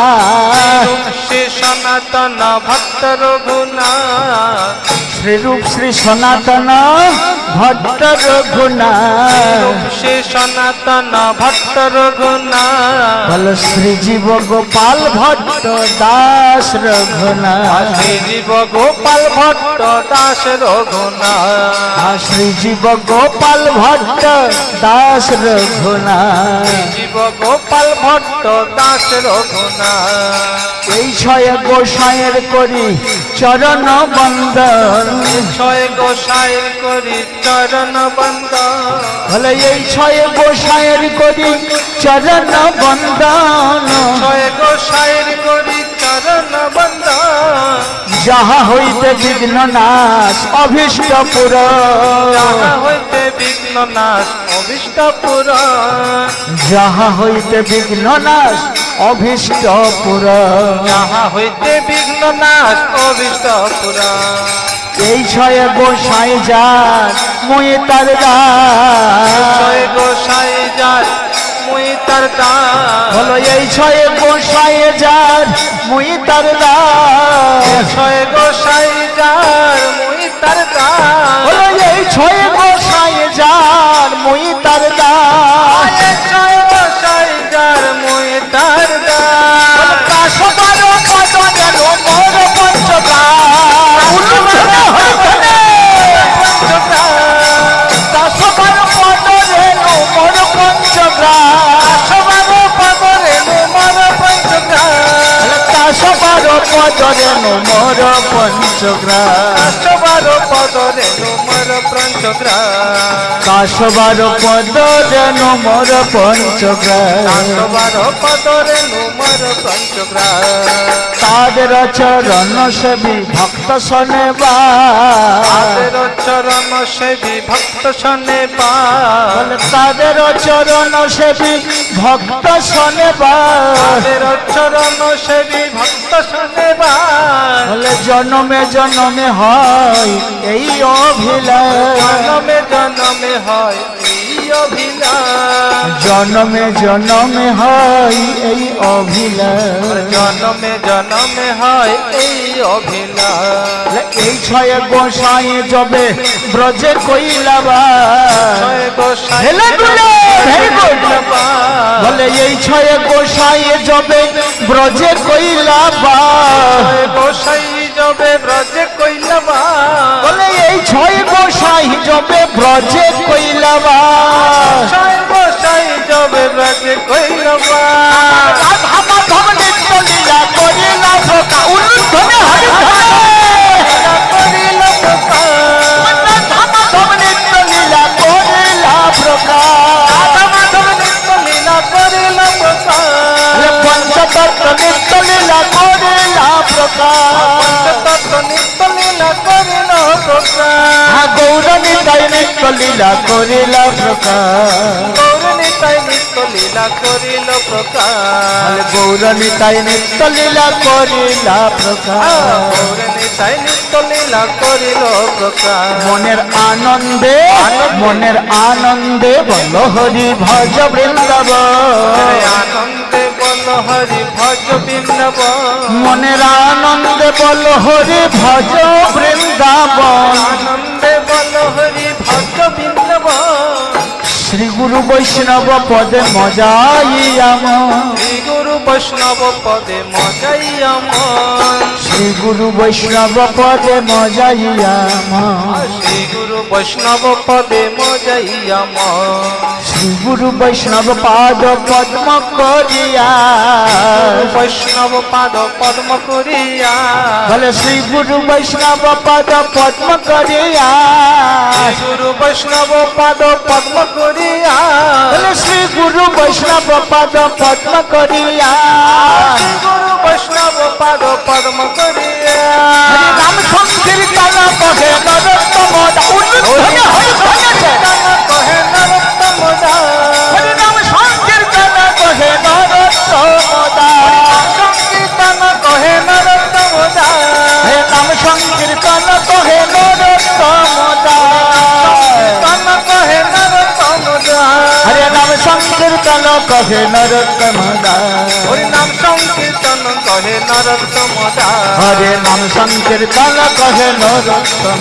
শ্রী সনাতন ভক্ত রঘুনা শ্রীরূপ শ্রী সনাতন ভক্ত রঘুনা শ্রী সনাতন ভক্ত রঘুনা বল শ্রী জীব গোপাল ভট্ট দাস রঘুনা শ্রী জীব গোপাল ভট্ট দাস রঘুনা শ্রী জীব গোপাল ভট্ট দাস রঘুনা জীব গোপাল ভট্ট দাস রঘুনা এই ছয় গোসাইয়ের করি চরণ বন্দন ছয় গোসাইয়ের করি চরণ বন্দন বলে এই ছয় গোসাইয়ের করি চরণ বন্দন ছয় গোসাইয়ের করি চরণ বন্দন যাহা হইতে বিঘ্ন নাশ অভীষ্ট পুরন যাহা হইতে বিঘ্ন নাশ অভীষ্ট পুরন যাহা হইতে বিঘ্ন নাশ অভীষ্ট পুরন যাহা হইতে বিঘ্ন নাশ অভীষ্ট পুরন এই ছয় গোসাই যার মুই তার দাস ছয় গোসাই যার মুই তার দাস বলো এই ছয় গোসাই যার মুই তার দাস ছয় গোসাই যার মুই তার দাস বলো এই ছয় গোসাই যার মুই তার দাস ছয় গোসাই যার মুই তার দাস দাস বারো পদ যেন মোর পঞ্চদাস দাস বারো পদ যেন মোর পঞ্চদাস দাস বারো পদ যেন মোর পঞ্চগ্রাস বারো পদরে মোর পঞ্চগ্রাম কাশবার পদরে নমর পঞ্চগ্রাম কাশবার পদরে নমর পঞ্চগ্রাম তাদের চরণ সেবী ভক্ত শোনেবা তাদের চরণ সেবী ভক্ত শোনেবা তাদের চরণ সেবী ভক্ত শোনেবা তাদের চরণ সেবী ভক্ত শোনেবা বলে জনমে জনমে হয় এই অভিলাষ জনমে জনমে হয় এই অভিলাষ জনমে জনমে হয় এই অভিলাষ জনমে জনমে হয় এই অভিলাষ এই ছয় গোসাই যবে ব্রজে কইলাবা হেলে দুলে ভেরি গুড বলে এই ছয় গোসাই যবে ব্রজে কইলাবা গোসাই যবে ব্রজে কইলাবা বলে এই ছয় গোসাই যবে ব্রজে কইলাবা ছয় গোসাই যবে ব্রজে কইলাবা রাধা মাধব নিত্য লীলা করিলা প্রকা উল্লুধ্বনি হরি করিল প্রকাশ রাধা মাধব নিত্য লীলা করিলা প্রকা রাধা মাধব নিত্য লীলা করিল প্রকাশ পঞ্চতত্ত্ব নিত্য লীলা করিলা প্রকা পঞ্চতত্ত্ব নিত্য লীলা করিল প্রকাশ গৌর নিতাই নিত্য লীলা করিলা প্রকা গৌর নিতাই নিত্য লীলা করিল প্রকাশ গৌর নিতাই নিত্য লীলা করিলা প্রকা গৌর নিতাই নিত্য লীলা করিল প্রকাশ মনের আনন্দে মনের আনন্দে বল হরি ভজ বৃন্দাবন আনন্দে বল হরি ভজ বৃন্দাবন মনের আনন্দে বল হরি ভজ বৃন্দাবন আনন্দে বল হরি ভজ বৃন্দাবন শ্রী গুরু বৈষ্ণব পদে মজাইয়াম শ্রী গুরু বৈষ্ণব পদে মজাই আমার শ্রী গুরু বৈষ্ণব পদে মজাইয়াম শ্রী গুরু বৈষ্ণব পদে মজাই আমার শ্রী গুরু বৈষ্ণব পাদ পদ্ম করিয়া বৈষ্ণব পাদ পদ্ম করিয়া বলে শ্রী গুরু বৈষ্ণব পাদ পদ্ম করিয়া গুরু বৈষ্ণব পাদ পদ্ম করিয়া বলে শ্রী গুরু বৈষ্ণব পাদ পদ্ম করিয়া গুরু বৈষ্ণব পাদ পদ্ম করিয়া হরি নাম সংকীর্তন কহে নরোত্তম উল্লুধ্বনি হরি হয়েছে কহে নরোত্তম দাস হরি নাম সংকীর্তন কহে নরোত্তম সংকীর্তন কহে নরোত্তম দাস হে নাম সংকীর্তন কহে নরোত্তম তন কহে নরোত্তম দাস হরে নাম সংকীর্তন কহে নরোত্তম হরি নাম সংকীর্তন কহে নরোত্তম দাস হরে নাম সংকীর্তন কহে নরোত্তম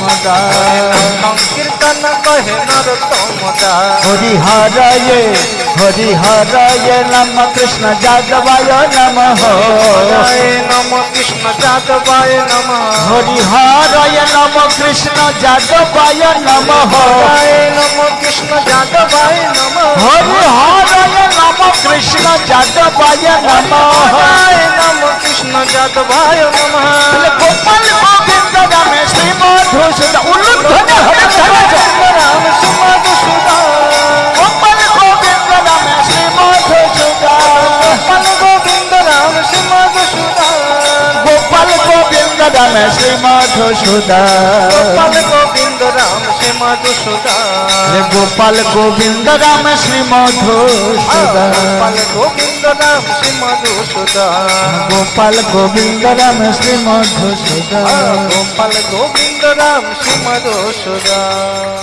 সংকীর্তন কহে নরোত্তম দাস হরি হরয়ে হরি হরয়ে নম কৃষ্ণ যাদবায় নমঃ হরে নম কৃষ্ণ যাদবায় নমঃ হরি হরয়ে নম কৃষ্ণ যাদবায় নমঃ হরে নম কৃষ্ণ যাদবায় নমঃ হরি হরয়ে নম কৃষ্ণ যাদবায় নমঃ হরে নম কৃষ্ণ যাদবায় নমঃ গোপাল গোবিন্দ রামে শ্রী মধুসূদন উল্লুধ্বনি হরি রাম সুমধুসূদন গোপাল গোবিন্দ রামে শ্রী মধুসূদন গোপাল গোবিন্দ রাম সুমধুসূদন গোপাল গোবিন্দ রামে শ্রী মধুসূদন গোপাল গোবিন্দ রাম সুমধুসূদন গোপাল গোবিন্দ রাম শ্রী মধুসূদন গোপাল গোবিন্দ রাম সুমধুসূদন গোপাল গোবিন্দ রাম শ্রী মধুসূদন গোপাল গোবিন্দ রাম সুমধুসূদন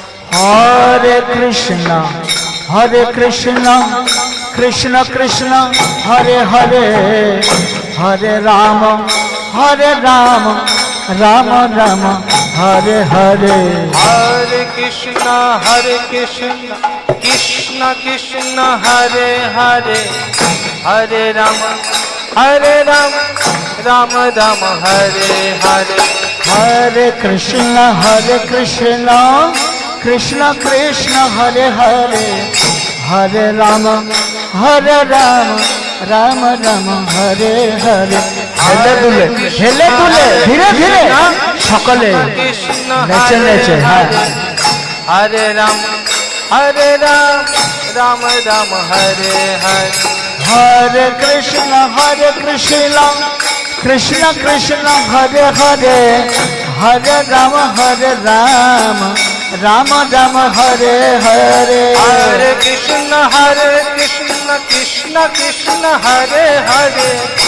হরে কৃষ্ণ হরে কৃষ্ণ কৃষ্ণ কৃষ্ণ হরে হরে হরে রাম হরে রাম রাম রাম হরে হরে হরে কৃষ্ণ হরে কৃষ্ণ কৃষ্ণ কৃষ্ণ হরে হরে হরে রাম হরে রাম রাম রাম হরে হরে হরে কৃষ্ণ হরে কৃষ্ণ কৃষ্ণ কৃষ্ণ হরে হরে হরে রাম হরে রাম রাম রাম হরে হরে হেলে দুলে হেলে দুলে ধীরে ধীরে সকলে কৃষ্ণ নেচে হরে নেচে হ্যাঁ হরে हरे राम हरे राम राम राम हरे हरे हरे कृष्ण हरे कृष्ण कृष्ण कृष्ण हरे हरे हरे राम हरे राम राम राम हरे हरे हरे कृष्ण हरे कृष्ण कृष्ण कृष्ण हरे हरे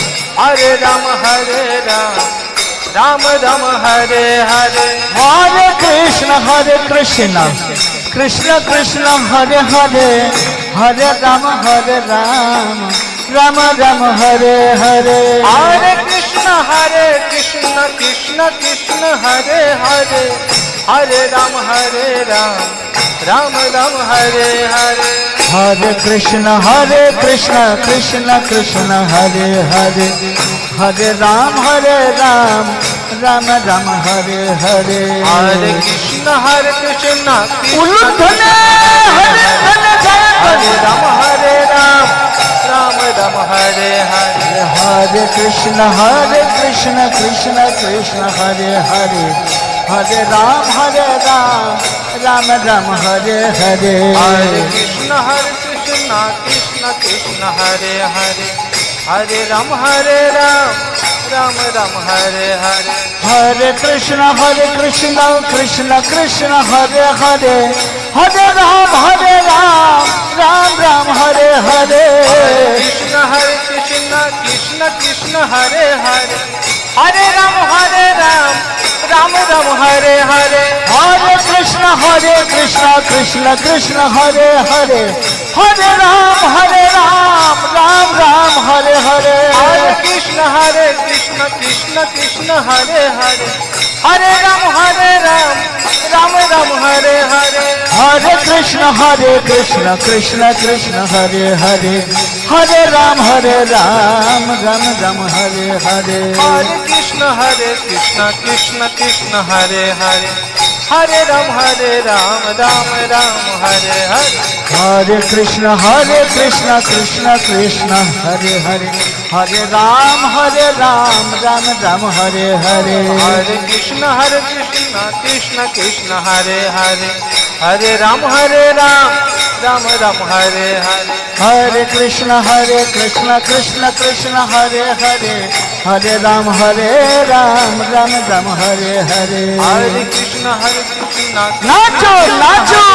हरे राम हरे राम राम राम हरे हरे हरे कृष्ण हरे कृष्ण कृष्ण कृष्ण हरे हरे हरे राम हरे राम राम राम हरे हरे हरे कृष्ण हरे कृष्ण कृष्ण कृष्ण हरे हरे हरे राम हरे राम राम राम हरे हरे हरे कृष्ण हरे कृष्ण कृष्ण कृष्ण हरे हरे हरे राम हरे राम राम राम हरे हरे हरे कृष्ण हरे कृष्ण उल्लुध्वने हरे धने जय हरे राम हरे राम राम राम हरे हरे हरे कृष्ण हरे कृष्ण कृष्ण कृष्ण हरे हरे हरे राम हरे राम राम राम हरे हरे हरे कृष्ण हरे कृष्ण कृष्ण कृष्ण हरे हरे हरे राम हरे राम राम राम हरे हरे हरे कृष्ण हरे कृष्ण कृष्ण कृष्ण हरे हरे हरे राम हरे राम राम राम हरे हरे कृष्ण हरे कृष्ण कृष्ण कृष्ण हरे हरे हरे राम हरे राम राम राम हरे हरे हरे कृष्ण हरे कृष्ण कृष्ण कृष्ण हरे हरे हरे राम हरे राम राम राम हरे हरे हरे कृष्ण हरे कृष्ण कृष्ण कृष्ण हरे हरे हरे राम हरे राम राम राम हरे हरे हरे कृष्ण हरे कृष्ण कृष्ण कृष्ण हरे हरे हरे राम हरे राम राम राम हरे हरे हरे कृष्ण हरे कृष्ण कृष्ण कृष्ण हरे हरे हरे राम हरे राम राम राम हरे हरे हरे कृष्ण हरे कृष्ण कृष्ण कृष्ण हरे हरे हरे राम हरे राम राम राम हरे हरे हरे कृष्ण हरे कृष्ण कृष्ण कृष्ण हरे हरे हरे राम हरे राम राम राम हरे हरे हरे कृष्ण हरे कृष्ण कृष्ण कृष्ण हरे हरे हरे राम हरे राम राम राम हरे हरे हरे कृष्ण हरे कृष्ण नाचो नाचो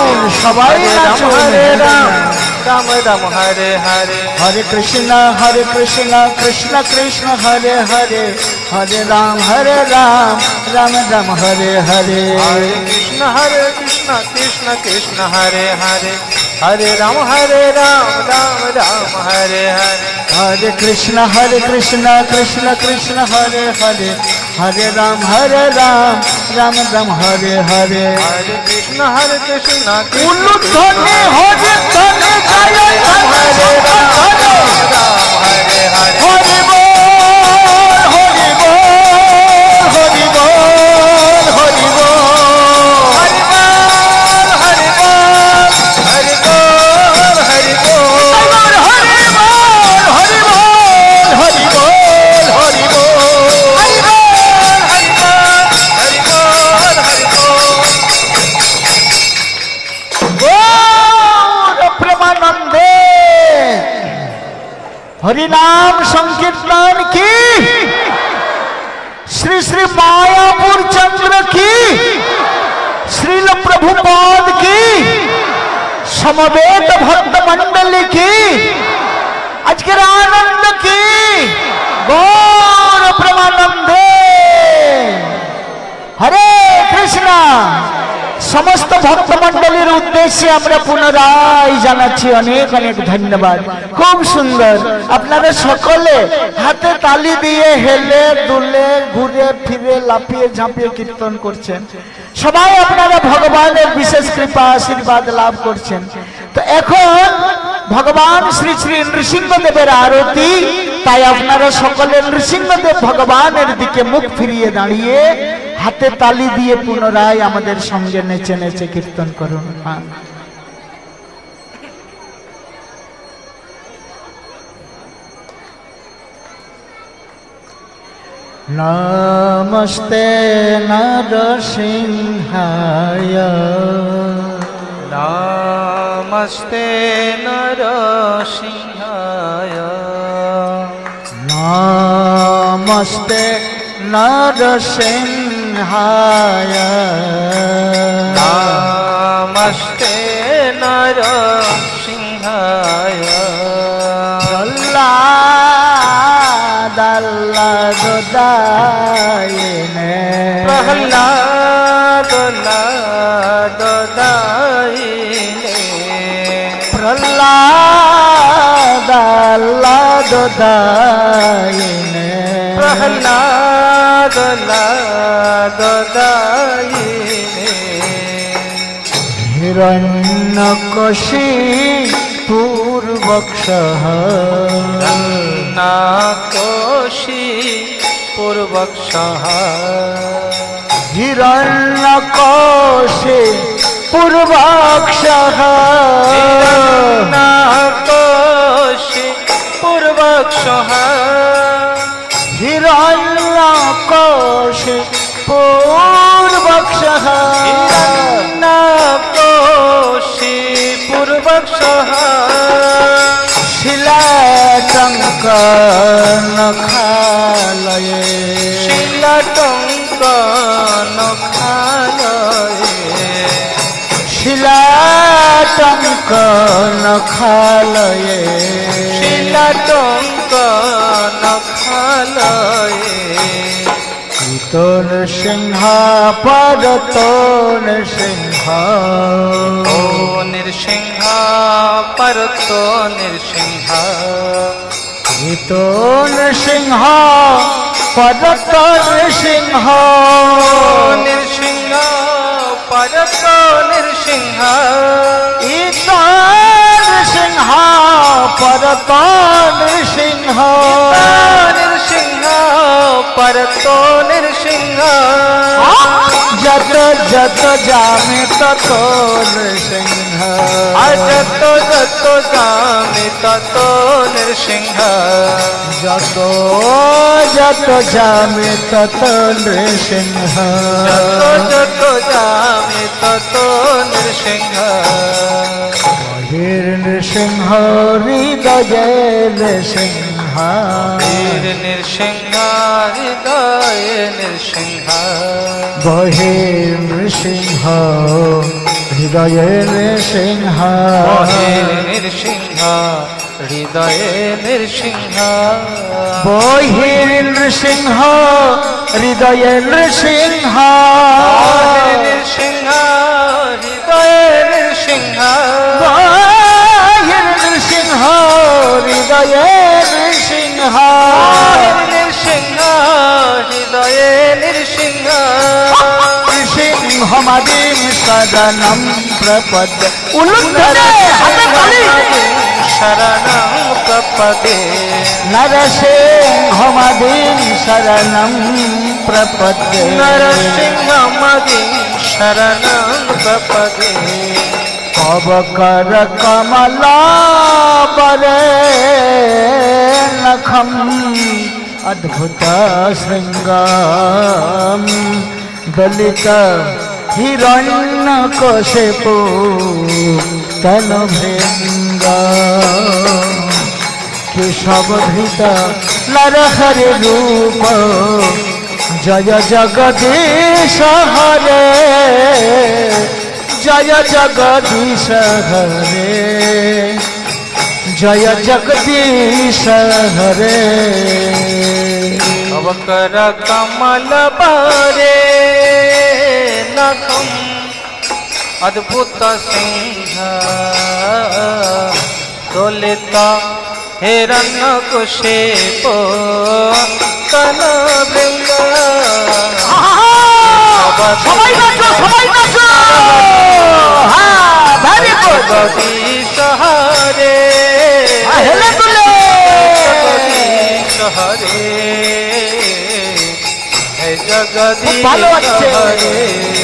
सबाई हरे राम नाचो हरे राम राम राम हरे हरे हरे कृष्ण हरे कृष्ण कृष्ण कृष्ण हरे हरे हरे राम हरे राम राम राम हरे हरे हरे कृष्ण हरे कृष्ण कृष्ण कृष्ण हरे हरे हरे राम हरे राम राम राम हरे हरे हरे कृष्ण हरे कृष्ण कृष्ण कृष्ण हरे हरे हरे राम हरे राम राम राम हरे हरे हरे कृष्ण हरे कृष्ण उल्लुध्वनि हरे धने जय राम हरे राम राम हरे हरे हरि बोल हरि बोल हरि बोल हरि बोल हरि बोल हरि बोल हरि बोल हरि बोल हरि बोल हरि बोल हरि बोल हरि बोल हरि बोल हरि बोल गौर प्रेमानंदे हरि नाम संकीर्तन की श्री श्री मायापुर चंद्र की श्रील प्रभुपाद की समवेत भक्त मंडली की अजगर आनंद की गौर प्रेमानंदे हरे कृष्णा समस्त भक्त मंडलीर उद्देश्य আমরা পুনরায় জানাচ্ছি অনেক অনেক ধন্যবাদ খুব সুন্দর আপনারা সকলে হাতে তালি দিয়ে হেলে দুলে ঘুরে ফিরে লাফিয়ে ঝাঁপিয়ে কীর্তন করছেন সবাই আপনারা ভগবানের বিশেষ কৃপা আশীর্বাদ লাভ করছেন তো এখন ভগবান শ্রী শ্রী নৃসিংহদেবের আরতি তাই আপনারা সকলে নৃসিংহদেব ভগবানের দিকে মুখ ফিরিয়ে দাঁড়িয়ে হাতে তালি দিয়ে পুনরায় আমাদের সঙ্গে নেচে নেচে কীর্তন করুন নমস্তে নরসিংহায় नमस्ते नरसिंहाय नमस्ते नरसिंहाय नमस्ते नरसिंहाय प्रह्लादाल्लाददायिने प्रह्लादाल्लाददायिने प्रह्लादाल्लाददायिने प्रह्लादाल्लाददायिने हिरण्यकशी पूर्वक्षः नाकोशी पूर्वक्षः हिरण्यकोशे पूर्वक्षः नाकोशी पूर्वक्षः हिरण्यकोशे पूर्वक्षः नाकोशी पूर्वक्षः शिलाटङ्कनखालये शिलाटङ्कनखालये शिलाटङ्कनखालये शिलाटङ्कनखालये कृतो नृसिंह परतो नृसिंह ओ नृसिंह परतो नृसिंह कृतो नृसिंह परतो नृसिंह नृसिंह परतो नृसिंह इतो नृसिंह परतो नृसिंह नृसिंह परतो नृसिंह जत जत जामे ततो नृसिंह जत जत जामे ततो नृसिंह जत जत जामे ततो नृसिंह जत जत जामे ततो नृसिंह बहिर्नृसिंह हृदय नृसिंह वीर नृसिंह हृदय नृसिंह बहिर्नृसिंह हृदय नृसिंह नृसिंह हृदय नृसिंह बहिर्नृसिंह हृदय नृसिंह नृसिंह हृदय नृसिंह बहिर्नृसिंह हृदय नृसिंह नृसिंह हृदय नृसिंह नृसिंहमदिं शरणं प्रपद्ये उल्लुण्ठने शरणं प्रपदे नरसिंहमदिं शरणं प्रपद्ये नरसिंहमदिं शरणं प्रपदे पवकर कमलाबरे नखम् अद्भुत शृङ्गं दलित हिरण्यकशिपु तनुभृङ्ग केशवधृत नरहरि रूप जय जगदीश हरे जय जगदीश हरे जय जगदीश हरे अवकर कमल बरे नखम अद्भुत सिंह दलित हिरण्यकशिपु तनुभृङ्ग সবাই নাচো সবাই নাচো হ্যাঁ ভেরি গুড जगदीश हरे হেলে তুলে जगदीश हरे हे जगदीश ভালো আছে हरे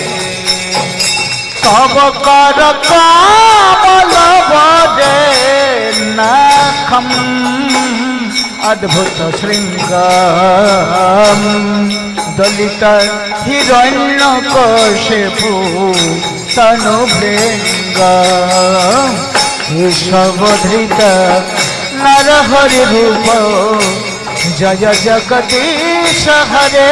তব কর কমল বদে নখম अद्भुत शृङ्गं दलित हिरण्यकशिपु तनुभृङ्ग केशवधृत नरहरि रूप जय जगदीश हरे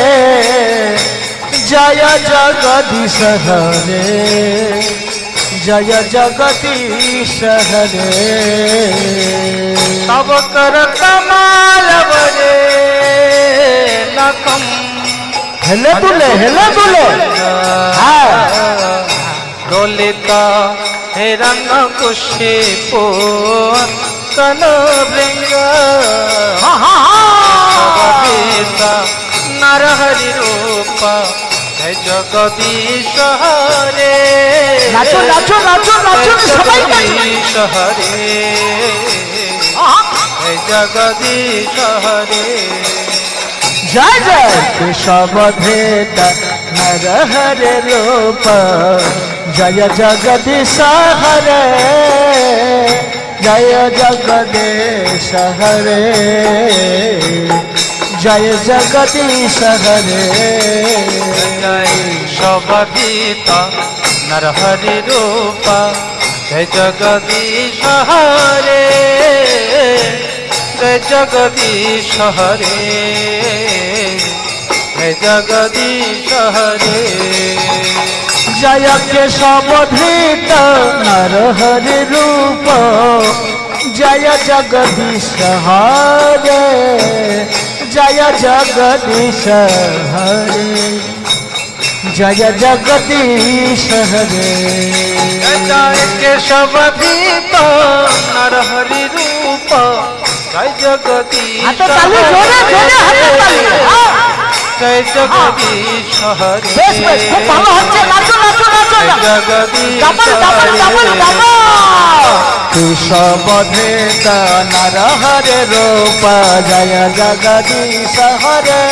जय जगदीश हरे जय जगदीश हरे तब कर कमाल बरे नकम हेले तुले हेले तुले दलिता हिरण कुशिपो कन भृंग नरहरि रूप जय जगदीश हरे नाचो नाचो नाचो नाचो जगदीश हरे जय जगदीश हरे जय जय केशवधृत नरहरि रूप जय जगदीश हरे जय जगदीश हरे जय जगदीश हरे जय केशवधृत नरहरि रूप जय जगदीश हरे जय जगदीश हरे जय जगदीश हरे जय केशवधृत नरहरि रूप जय जगदीश हरे जय जगदीश हरे जय जगदीश हरे जय केशवधृत नरहरि रूप जय जगदीश जय जगदीश हरे केशवधृत नरहरि रूप जय जगदीश हरे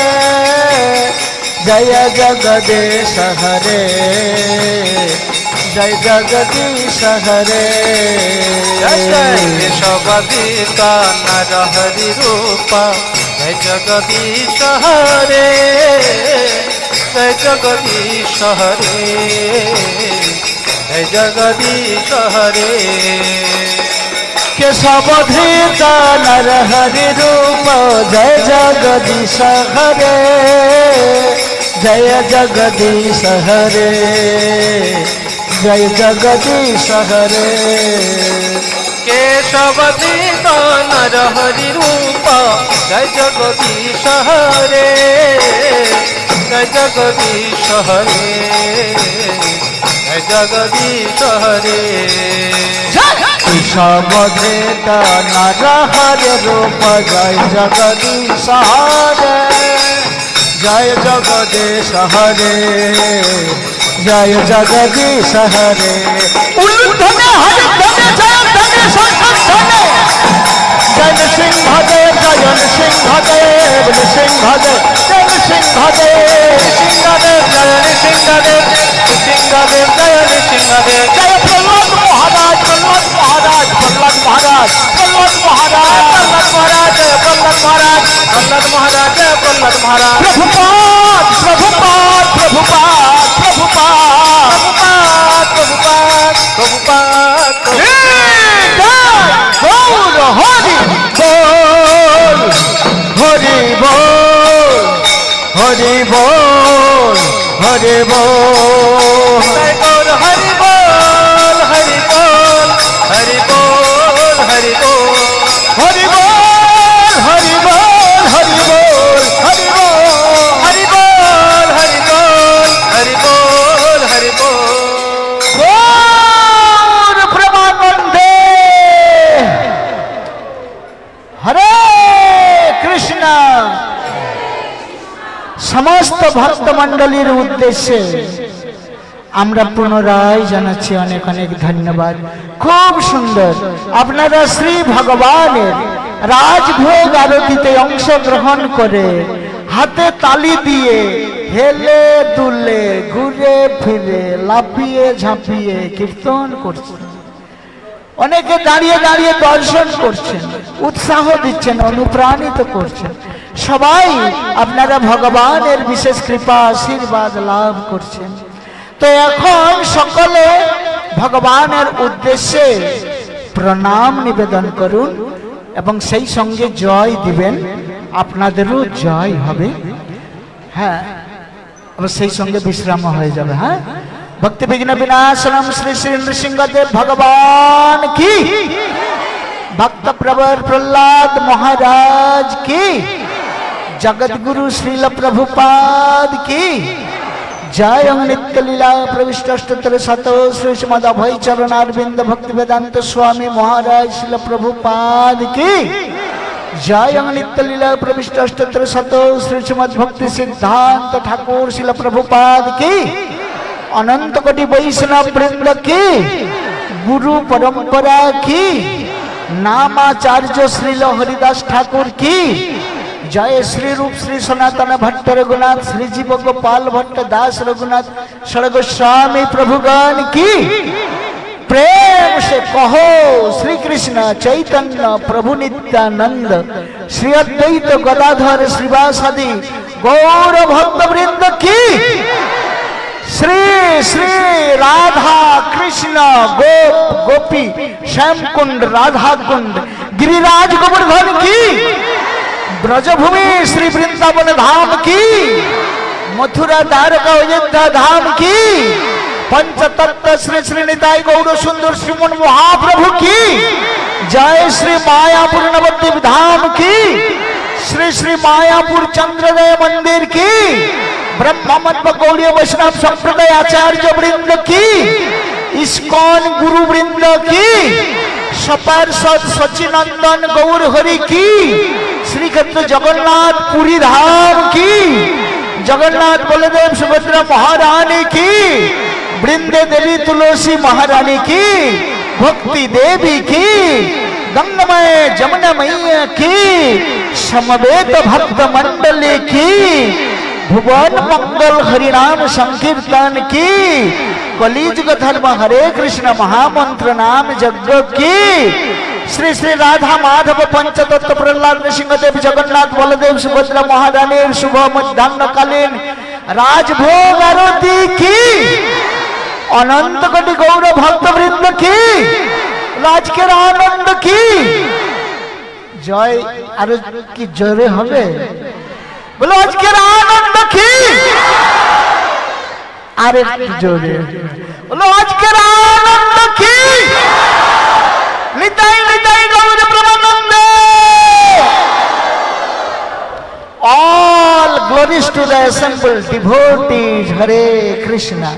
जय जगदीश हरे जय जगदीश हरे जय केशवधृत नरहरि रूप जय जगदीश हरे जय जगदीश हरे जय जगदीश हरे केशवधृत नरहरि रूप जय जगदीश हरे जय जगदीश हरे जय जगदीश हरे केशवधृत नरहरि रूप जय जगदीश हरे जय जगदीश हरे जय जगदीश हरे केशवधृत नरहरि रूप जय जगदीश हरे जय जगदीश हरे जय जगदीश हरे जय सिंह देव जय सिंह देव सिंह देव जय सिंह देव सिंह देव जय सिंह देव सिंह देव जय सिंह देव जय प्रहलाद महाराज प्रहलाद महाराज प्रहलाद महाराज प्रहलाद महाराज प्रहलाद महाराज प्रहलाद महाराज प्रहलाद महाराज प्रभुपाद प्रभुपाद प्रभुपाद प्रभुपाद प्रभुपाद प्रभुपाद गौर हरि बोल हरि बोल हरि बोल हरि बोल गौर हरि बोल हरि बोल हरि बोल हरि बोल हरि बोल हरि बोल हरि बोल हरि बोल हरि बोल हरि बोल हरि बोल हरि बोल गौर प्रेमानंदे हरे कृष्ण समस्त भक्त मंडलीर उद्देश्य আমরা পুনরায় জানাচ্ছি অনেক অনেক ধন্যবাদ। খুব সুন্দর আপনারা শ্রী ভগবানের রাজভোগ আরতিতে অংশগ্রহণ করে হাতে তালি দিয়ে হেলে দুলে ঘুরে ফিরে লাফিয়ে ঝাঁপিয়ে কীর্তন করছেন, অনেকে দাঁড়িয়ে দাঁড়িয়ে দর্শন করছেন, উৎসাহ দিচ্ছেন, অনুপ্রাণিত করছেন। সবাই আপনারা ভগবানের বিশেষ কৃপা আশীর্বাদ লাভ করছেন। তো এখন সকলে ভগবানের উদ্দেশ্যে প্রণাম নিবেদন করুন এবং সেই সঙ্গে জয় দিবেন, আপনাদেরও জয় হবে। হ্যাঁ, সেই সঙ্গে বিশ্রাম হয়ে যাবে। হ্যাঁ, ভক্তি বিঘ্ন বিনাশনম শ্রী শ্রী নৃসিংহদেব ভগবান কি, भक्त प्रवर प्रहलाद महाराज की, जगत गुरु श्रील प्रभुपाद की जय। नित्य लीला प्रविष्ट अष्टोत्तर शत श्री श्रीमद अभय चरणारविंद भक्ति वेदांत स्वामी महाराज श्रील प्रभुपाद की जय। नित्य लीला प्रविष्ट अष्टोत्तर शत श्री श्रीमद भक्ति सिद्धांत ठाकुर श्रील प्रभुपाद की अनंत कोटि वैष्णव वृंद की गुरु परंपरा की नामाचार्य श्रील हरिदास ठाकुर की जय। श्री रूप श्री सनातन भट्ट रघुनाथ श्री जीव गोपाल भट्ट दास रघुनाथ षडगोस्वामी प्रभुगण की प्रेम से कहो श्री कृष्ण चैतन्य प्रभु नित्यानंद श्री अद्वैत गदाधर श्रीवासादि गौर भक्त वृंद की श्री श्री राधा कृष्ण गोप गोपी श्याम कुंड राधा कुंड गिरिराज गोवर्धन की ब्रजभूमि श्री वृंदावन धाम की मथुरा द्वारका अयोध्या धाम की पंचतत्व श्री श्री निताई गौर सुंदर श्रीमन महाप्रभु की जय। श्री मायापुर नवद्वीप धाम की श्री श्री मायापुर चंद्रोदय मंदिर की ब्रह्ममत गौड़ीय वैष्णव संप्रदाय आचार्य वृंद की इस्कॉन गुरु वृंद की सपार्षद सचिनंदन गौर हरि की श्री क्षेत्र जगन्नाथ पुरी धाम की जगन्नाथ बलदेव सुभद्रा महारानी की वृंदे देवी तुलसी महारानी की भक्ति देवी की गंगमय जमुना मैया की समवेत भक्त मंडली की भुवन मंगल हरिनाम संकीर्तन की कलिजुग धर्म हरे कृष्ण महामंत्र नाम यज्ञ की श्री श्री राधा माधव पंचतत्व प्रहलाद नृसिंहदेव जगन्नाथ बलदेव सुभद्रा महारानी शुभ मध्याह्न कालीन राजभोग आरती की अनंत कोटि गौर भक्त वृंद की राज के आनंद की जय। आरो की जोरे हबे बोलो आज के आनंद की अरे जोरे बोलो आज के आनंद की निताई निताई गौर ब्रह्मानंदे। All glories to the assembled devotees. Hare Krishna.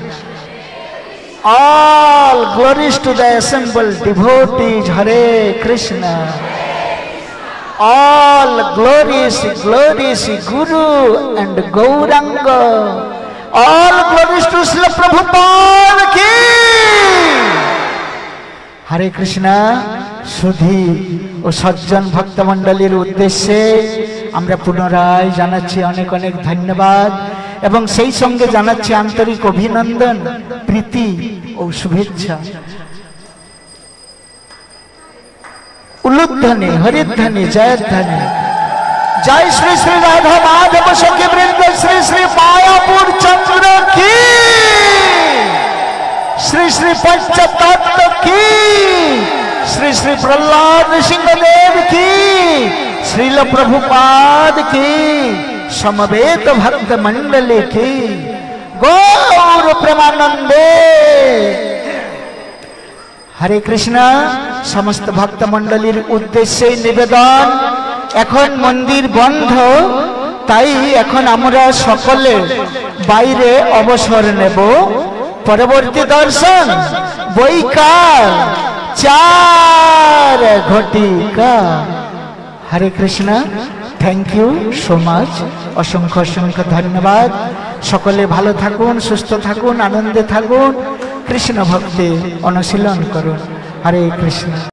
All glories to the assembled devotees. Hare Krishna. All glories, glories, Guru and Gauranga. All glories to Srila Prabhupada ki. Hare Krishna. सुधी और सज्जन भक्त मंडलीर उद्देश्ये আমরা পুনরায় জানাচ্ছি অনেক অনেক ধন্যবাদ এবং সেই সঙ্গে জানাচ্ছি আন্তরিক অভিনন্দন প্রীতি ও শুভেচ্ছা। उलुध्वनि हरिध्वनि जयध्वनि जय श्री श्री राधा माधव सखी वृंद श्री श्री मायापुर चंद्र की श्री श्री पंचतत्व की श्री श्री प्रहलाद नृसिंहदेव की श्रील प्रभुपाद की समवेत भक्त मंडली की गौर प्रेमानंदे। हरे कृष्णा। समस्त भक्त मंडलीर उद्देश्ये निवेदन एखन मंदिर बंध ताई एखन आमरा सकले बाइरे अवसर नेब परवर्ती दर्शन बईकाल चार घटिका। Hare Krishna. Thank you so much असंख्य असंख्य धन्यवाद। सकले भालो थाकुन सुस्थ थाकुन आनंदे थाकुन कृष्ण भक्ति अनुशीलन करुन। हरे कृष्ण।